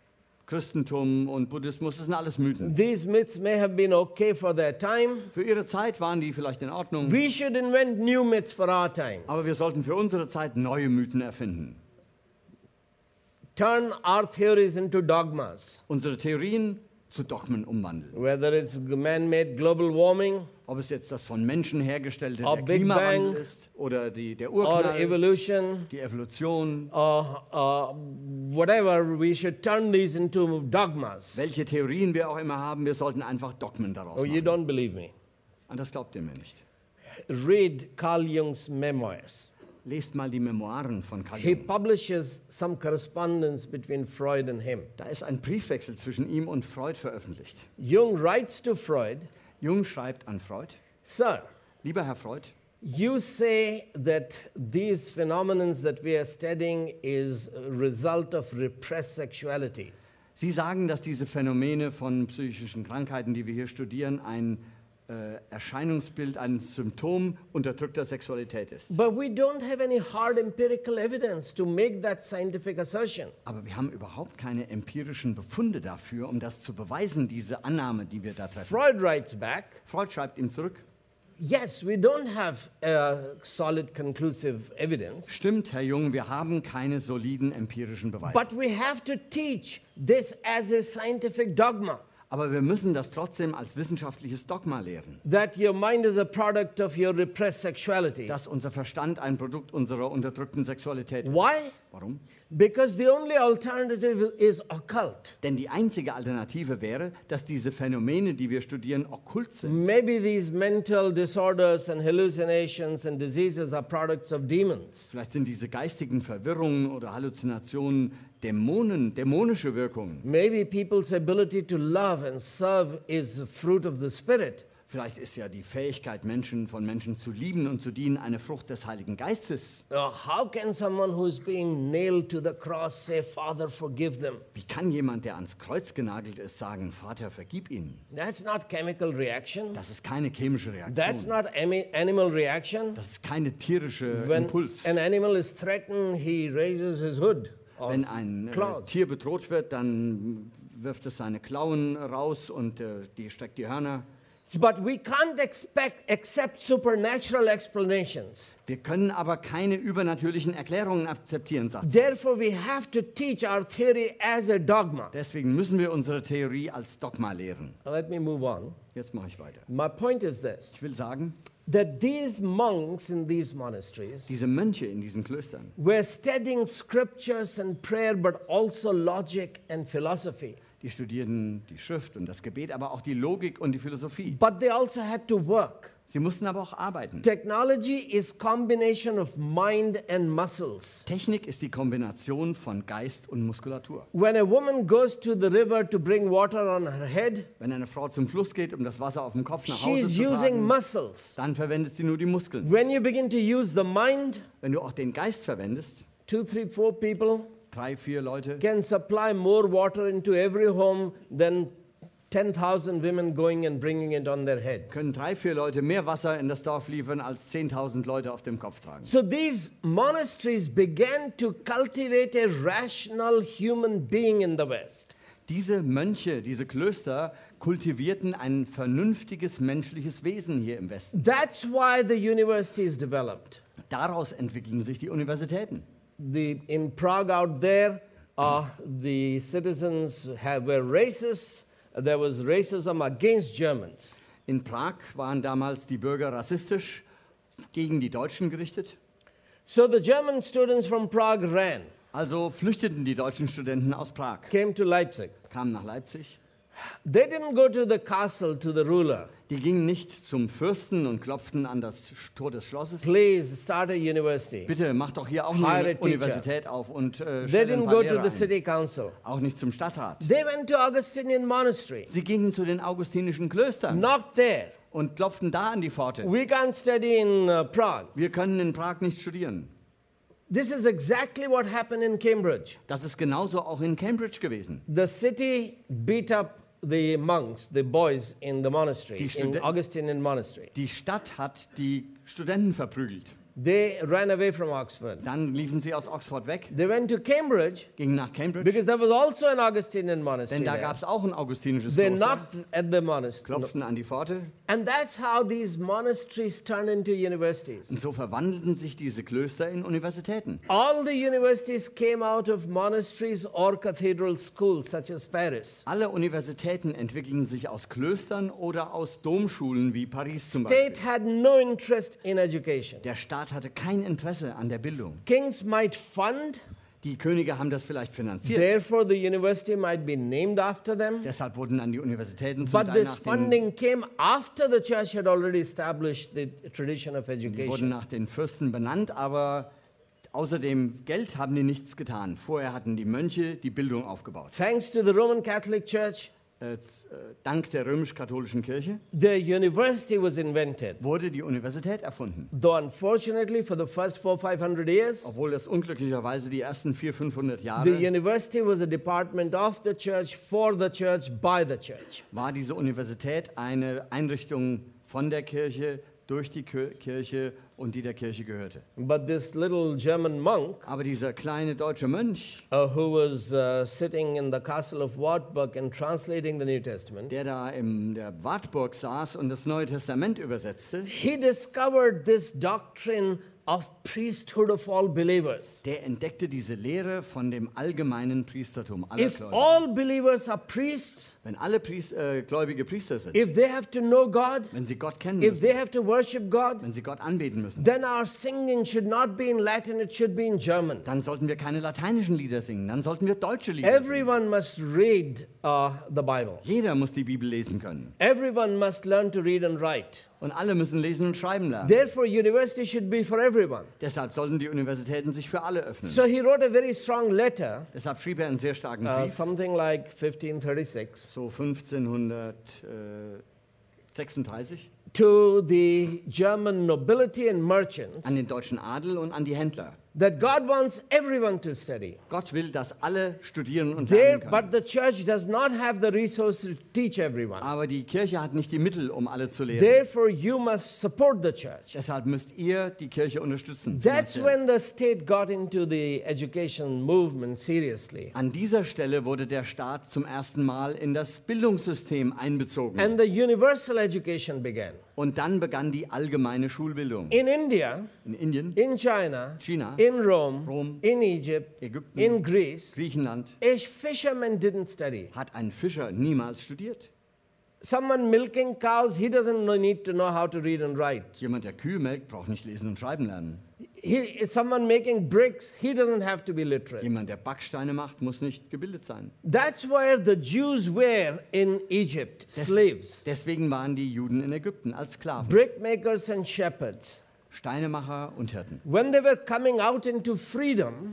Christentum und Buddhismus, das sind alles Mythen. These myths may have been okay for their time. Für ihre Zeit waren die vielleicht in Ordnung, We should invent new myths for our times. aber wir sollten für unsere Zeit neue Mythen erfinden. Turn our theories into dogmas. Unsere Theorien zu Dogmen umwandeln. Whether it's man-made global warming Ob es jetzt das von Menschen hergestellte Or der Big Klimawandel Bang. ist oder die, der or Urknall, evolution, die Evolution, uh, uh, whatever, we should turn these into dogmas. welche Theorien wir auch immer haben, wir sollten einfach Dogmen daraus Oh, you machen. don't believe me? Und das glaubt ihr mir nicht. Read Carl Jung's memoirs. Lest mal die Memoiren von Carl He Jung. publishes some correspondence between Freud and him. Da ist ein Briefwechsel zwischen ihm und Freud veröffentlicht. Jung writes to Freud, Jung schreibt an Freud, Sir, lieber Herr Freud, you say that these phenomena that we are studying is a result of repressed sexuality. Sie sagen, dass diese Phänomene von psychischen Krankheiten, die wir hier studieren, ein äh, Erscheinungsbild, ein Symptom unterdrückter Sexualität ist. But we don't have any hard empirical evidence to make that scientific assertion. Aber wir haben überhaupt keine empirischen Befunde dafür, um das zu beweisen, diese Annahme, die wir da treffen. Freud writes back, Freud schreibt ihm zurück, yes, we don't have uh, solid conclusive evidence, stimmt, Herr Jung, wir haben keine soliden empirischen Beweise. but we have to teach this as a scientific dogma, Aber wir müssen das trotzdem als wissenschaftliches Dogma lehren, that your mind is a product of your repressed sexuality. dass unser Verstand ein Produkt unserer unterdrückten Sexualität ist. Why? Warum? Because the only alternative is occult. Denn die einzige Alternative wäre, dass diese Phänomene, die wir studieren, okkult sind. Maybe these mental disorders and hallucinations and diseases are products of demons. Vielleicht sind diese geistigen Verwirrungen oder Halluzinationen Dämonen, dämonische Wirkungen. Maybe people's ability to love and serve is a fruit of the Spirit. Vielleicht ist ja die Fähigkeit, Menschen von Menschen zu lieben und zu dienen, eine Frucht des Heiligen Geistes. Uh, how can someone who is being nailed to the cross say, Father, forgive them? Wie kann jemand, der ans Kreuz genagelt ist, sagen, Vater, vergib ihnen? That's not chemical reaction. Das ist keine chemische That's Reaktion. not ami- animal reaction. Das ist keine tierische When Impuls. an animal is threatened, he raises his hood. or Wenn ein äh, claws. Tier bedroht wird, dann wirft es seine Klauen raus und äh, die streckt die Hörner. But we can't expect accept supernatural explanations. Wir können aber keine übernatürlichen Erklärungen akzeptieren, sagt er. Therefore, we have to teach our theory as a dogma. Deswegen müssen wir unsere Theorie als Dogma lehren. Let me move on. Jetzt mache ich weiter. My point is this, Ich will sagen, that these monks in these monasteries diese Mönche in diesen Klöstern, were studying scriptures and prayer, but also logic and philosophy. die studierten die Schrift und das Gebet, aber auch die Logik und die Philosophie. But they also had to work. Sie mussten aber auch arbeiten. Technology is combination of mind and muscles. Technik ist die Kombination von Geist und Muskulatur. When a woman goes to the river to bring water on her head, Wenn eine Frau zum Fluss geht, um das Wasser auf dem Kopf nach Hause she's zu using tragen, muscles. dann verwendet sie nur die Muskeln. When you begin to use the mind, Wenn du auch den Geist verwendest, two, three, four people drei, vier Leute, can supply more water into every home than ten thousand women going and bringing it on their heads. können drei, vier Leute mehr Wasser in das Dorf liefern, als zehntausend Leute auf dem Kopf tragen. So these monasteries began to cultivate a rational human being in the West. Diese Mönche, diese Klöster kultivierten ein vernünftiges menschliches Wesen hier im Westen. That's why the universities developed. Daraus entwickeln sich die Universitäten. The, in Prague out there, uh, the citizens have, were racist. There was racism against Germans. In Prag waren damals die Bürger rassistisch gegen die Deutschen gerichtet. So the German students from Prague ran, Also flüchteten die deutschen Studenten aus Prag, came to Leipzig. kamen nach Leipzig. They didn't go to the castle, to the ruler. Die gingen nicht zum Fürsten und klopften an das Tor des Schlosses. Please start a university. Bitte mach doch hier auch Hire a eine teacher. Universität auf und äh, They stell ein didn't paar go Lehrer to the ein. city council. Auch nicht zum Stadtrat. They went to Augustinian monastery. Sie gingen zu den augustinischen Klöstern Not there. und klopften da an die Pforte. We can't study in uh, Prague. Wir können in Prag nicht studieren. This is exactly what happened in Cambridge. Das ist genauso auch in Cambridge gewesen. The city beat up the monks, the boys in the monastery, Die in Studen- Augustinian monastery. Die Stadt hat die Studenten verprügelt. They ran away from Oxford. Dann liefen sie aus Oxford weg, They went to Cambridge gingen nach Cambridge, because there was also an Augustinian monastery denn da there. gab es auch ein augustinisches They Kloster. knocked at the monastery. Klopften an die Pforte And that's how these monasteries turned into universities. und so verwandelten sich diese Klöster in Universitäten. All the universities came out of monasteries or cathedral schools, such as Paris. Alle Universitäten entwickeln sich aus Klöstern oder aus Domschulen wie Paris zum Beispiel. State had no interest in education. Der Staat hatte kein Interesse an der Bildung. Kings might fund, Die Könige haben das vielleicht finanziert. therefore the university might be named after them. Deshalb wurden dann die Universitäten zum But Teil this nach den, funding came after the church had already established the tradition of die wurden education. nach den Fürsten benannt, aber außer dem Geld haben die nichts getan. Vorher hatten die Mönche die Bildung aufgebaut. Thanks to the Roman Catholic Church, Äh, z- äh, dank der römisch-katholischen Kirche the university was invented. wurde die Universität erfunden. Though unfortunately for the first four, five hundred years, Obwohl das unglücklicherweise die ersten vierhundert, fünfhundert the Jahre university was a department of the church, for the church, by the church. war diese Universität eine Einrichtung von der Kirche, durch die Kir- Kirche und die der Kirche gehörte. But this little German monk Aber dieser kleine deutsche Mönch, uh, who was uh, sitting in the castle of Wartburg and translating the New Testament, der da in der Wartburg saß und das Neue Testament übersetzte, he discovered this doctrine of priesthood of all believers. der entdeckte diese Lehre von dem allgemeinen Priestertum aller If Gläubigen. all believers are priests, Wenn alle Priest, äh, gläubige Priester sind, if they have to know God, wenn sie Gott kennen if müssen, they have to worship God, wenn sie Gott anbeten müssen, then our singing should not be in Latin, it should be in German. dann sollten wir keine lateinischen Lieder singen, dann sollten wir deutsche Lieder singen. Everyone must read uh, the Bible. Jeder muss die Bibel lesen können. Everyone must learn to read and write. Und alle müssen lesen und schreiben lernen. Therefore, university should be for everyone. Deshalb sollten die Universitäten sich für alle öffnen. So he wrote a very strong letter, Deshalb schrieb er einen sehr starken uh, Brief, something like fifteen thirty-six. so fünfzehnhundertdreiunddreißig, sechsunddreißig, to the German nobility and merchants an den deutschen Adel und an die Händler. that God wants everyone to study. Gott will, dass alle studieren und There, lernen but können. the church does not have the resources to teach everyone. Aber die Kirche hat nicht die Mittel, um alle zu lehren. Therefore, you must support the church. Deshalb müsst ihr die Kirche unterstützen. That's finanziell. when the state got into the education movement seriously. An dieser Stelle wurde der Staat zum ersten Mal in das Bildungssystem einbezogen. And the universal education began. Und dann begann die allgemeine Schulbildung. In India, In Indien, in China, China, in Rome, Rom, in Egypt, Ägypten, in Greece, Griechenland a fisherman didn't study. hat ein Fischer niemals studiert. Someone milking cows, he doesn't know- need to know how to read and write. Jemand, der Kühe melkt, braucht nicht lesen und schreiben lernen. He, someone making bricks, he doesn't have to be literate. Jemand, der Backsteine macht, muss nicht gebildet sein. That's where the Jews were in Egypt, slaves, Deswegen waren die Juden in Ägypten als Sklaven, brickmakers and shepherds. Steinemacher und Hirten. When they were coming out into freedom,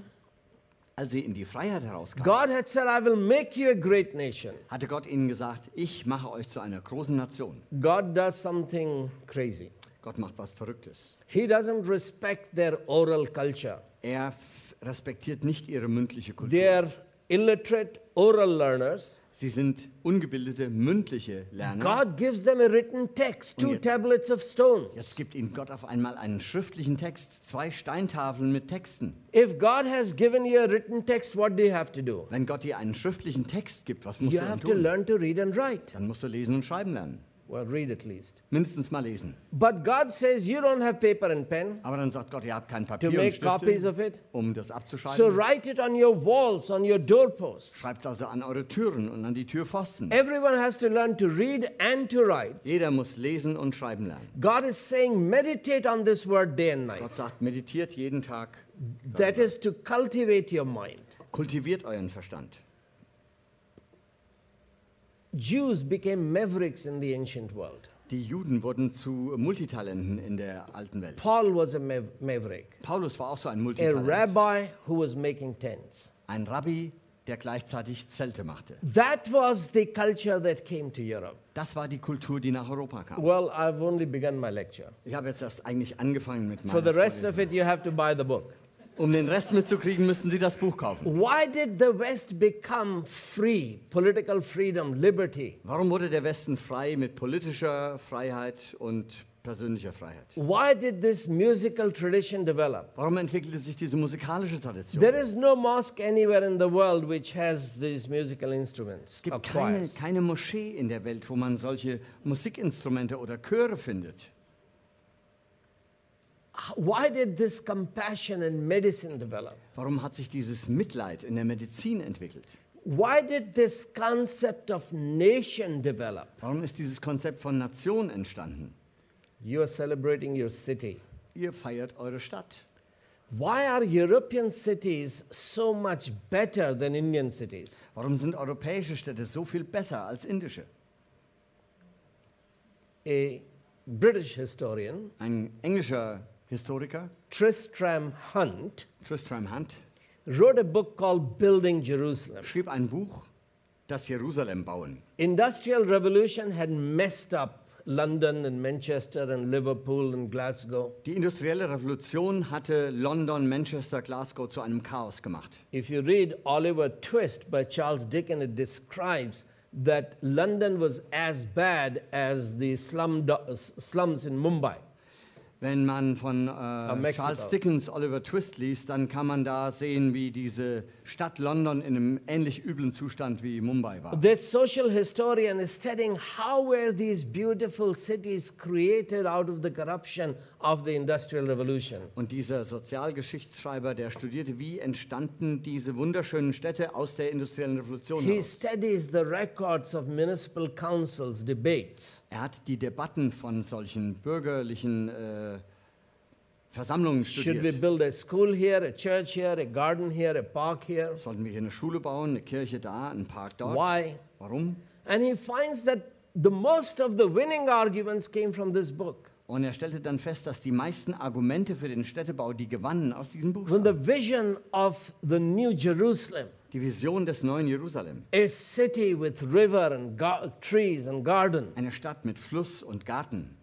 Als sie in die Freiheit herauskamen, God had said, I will make you a great nation. hatte Gott ihnen gesagt, ich mache euch zu einer großen Nation. God does something crazy. Gott macht was Verrücktes. He doesn't respect their oral culture. Er f- respektiert nicht ihre mündliche Kultur. They're illiterate oral learners. Sie sind ungebildete, mündliche Lerner. God gives them a written text, two Und jetzt- tablets of stones. Jetzt gibt ihnen Gott auf einmal einen schriftlichen Text, zwei Steintafeln mit Texten. If God has given you a written text, what do you have to do? Wenn Gott dir einen schriftlichen Text gibt, was musst You du dann have to tun? learn to read and write. Dann musst du lesen und schreiben lernen. Well, read at least. Mindestens mal lesen. But God says you don't have paper and pen Aber dann sagt Gott, ihr habt kein to Papier und make copies Stifte, of it. um das So abzuschreiben. write it on your walls, on your doorposts. Schreibt es also an eure Türen und an die Türpfosten. Everyone has to learn to read and to write. Jeder muss lesen und schreiben lernen. God is saying, meditate on this word day and night. Gott sagt, meditiert jeden Tag. That is to cultivate your mind. Kultiviert euren Verstand. Jews became mavericks in the ancient world. Die Juden wurden zu Multitalenten in der alten Welt. Paul was a mav- maverick, Paulus war auch so ein a Multitalent. rabbi who was making tents. Ein Rabbi, der gleichzeitig Zelte machte. That was the culture that came to Europe. Das war die Kultur, die nach Europa kam. Well, I've only begun my lecture. Ich habe jetzt erst eigentlich angefangen mit For meiner the rest of Vorlesung. it, you have to buy the book. Um den Rest mitzukriegen, müssten Sie das Buch kaufen. Why did the West become free, political freedom, liberty? Warum wurde der Westen frei mit politischer Freiheit und persönlicher Freiheit? Why did this musical tradition develop? Warum entwickelte sich diese musikalische Tradition? There is no mosque anywhere in the world which has these musical instruments Es gibt or keine, choirs. keine Moschee in der Welt, wo man solche Musikinstrumente oder Chöre findet. Why did this compassion in medicine develop? Warum hat sich dieses Mitleid in der Medizin entwickelt? Why did this concept of nation develop? Warum ist dieses Konzept von Nation entstanden? You are celebrating your city. Ihr feiert eure Stadt. Why are European cities so much better than Indian cities? Warum sind europäische Städte so viel besser als indische? A British historian, Ein englischer Historiker, Tristram Hunt, Tristram Hunt, wrote a book called Building Jerusalem. schrieb ein Buch, das Jerusalem bauen. Industrial Revolution had messed up London and Manchester and Liverpool and Glasgow. Die industrielle Revolution hatte London, Manchester, Glasgow zu einem Chaos gemacht. If you read Oliver Twist by Charles Dickens, it describes that London was as bad as the slum slums in Mumbai. Wenn man von äh, Mexico. Charles Dickens Oliver Twist liest, dann kann man da sehen, wie diese Stadt London in einem ähnlich üblen Zustand wie Mumbai war. This social historian is studying how were these beautiful cities created out of the corruption of the Industrial Revolution. Und dieser Sozialgeschichtsschreiber, der studierte, wie entstanden diese wunderschönen Städte aus der industriellen Revolution He heraus. studies the records of municipal councils, debates. Er hat die Debatten von solchen bürgerlichen äh, Versammlungen Should we studiert. build a school here, a church here, a garden here, a park here? Sollten wir hier eine Schule bauen, eine Kirche da, einen Park dort? Why? Warum? And he finds that the most of the winning arguments came from this book. Und er stellte dann fest, dass die meisten Argumente für den Städtebau, die gewannen aus diesem Buch When stammen. the vision of the New Jerusalem, Die Vision des neuen Jerusalem. A city with river and ga- trees and garden. Eine Stadt mit Fluss und Garten.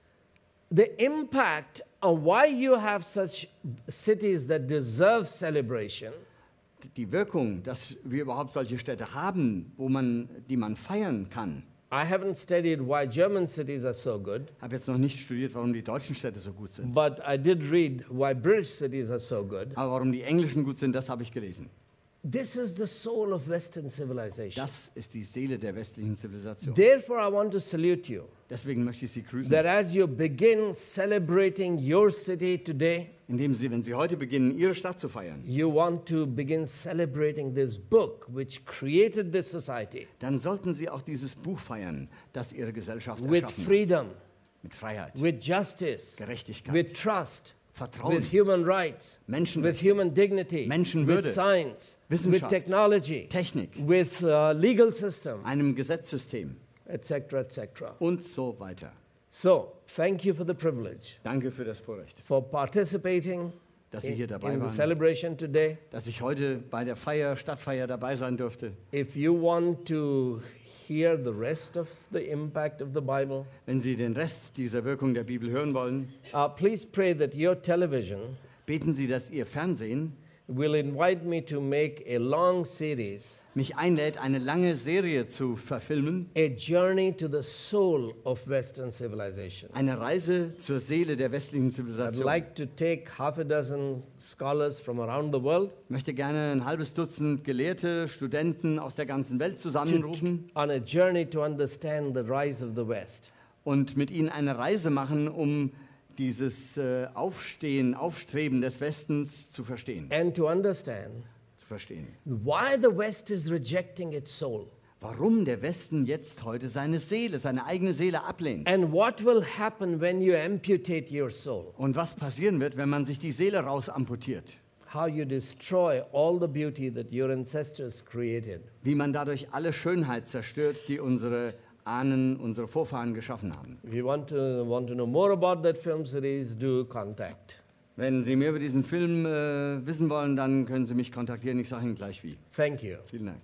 The impact of why you have such cities that deserve celebration Die Wirkung, dass wir überhaupt solche Städte haben, wo man, die man feiern kann. I haven't studied why German cities are so good, Ich habe jetzt noch nicht studiert, warum die deutschen Städte so gut sind. but I did read why British cities are so good. Aber warum die englischen gut sind, das habe ich gelesen. This is the soul of Western civilization. Das ist die Seele der westlichen Zivilisation. Therefore, I want to salute you Deswegen möchte ich Sie grüßen, that as you begin celebrating your city today, indem Sie, wenn Sie heute beginnen, Ihre Stadt zu feiern, you want to begin celebrating this book which created this society dann sollten Sie auch dieses Buch feiern, das Ihre Gesellschaft with erschaffen hat. freedom, Mit Freiheit, with justice, Gerechtigkeit, with trust, Vertrauen, with human rights, with Menschenrechte, human dignity, Menschenwürde, with science, with Wissenschaft, technology, Technik, with uh, legal system, einem Gesetzessystem et cetera, et cetera. und so weiter. So, thank you for the privilege, Danke für das Vorrecht, for participating dass Sie in, hier dabei in the waren, celebration today. dass ich heute bei der Feier, Stadtfeier dabei sein durfte. If you want to hear the rest of the impact of the Bible, Wenn Sie den Rest dieser Wirkung der Bibel hören wollen, uh, please pray that your television beten Sie, dass Ihr Fernsehen will invite me to make a long series, mich einlädt, eine lange Serie zu verfilmen, a journey to the soul of Western civilization. eine Reise zur Seele der westlichen I'd Zivilisation. like to take half a dozen scholars from around the world Ich möchte gerne ein halbes Dutzend Gelehrte, Studenten aus der ganzen Welt zusammenrufen on a journey to understand the rise of the West. und mit ihnen eine Reise machen, um dieses äh, Aufstehen, Aufstreben des Westens zu verstehen. And to understand Zu verstehen. why the West is rejecting its soul. Warum der Westen jetzt heute seine Seele, seine eigene Seele ablehnt. And what will happen when you amputate your soul? Und was passieren wird, wenn man sich die Seele rausamputiert. How you destroy all the beauty that your ancestors created. Wie man dadurch alle Schönheit zerstört, die unsere Ahnen, unsere Vorfahren geschaffen haben. If you want to, want to know more about that film series, do contact. Wenn Sie mehr über diesen Film äh, wissen wollen, dann können Sie mich kontaktieren. Ich sage Ihnen gleich wie. Thank you. Vielen Dank.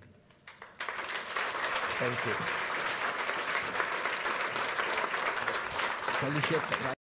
Thank you. Soll ich jetzt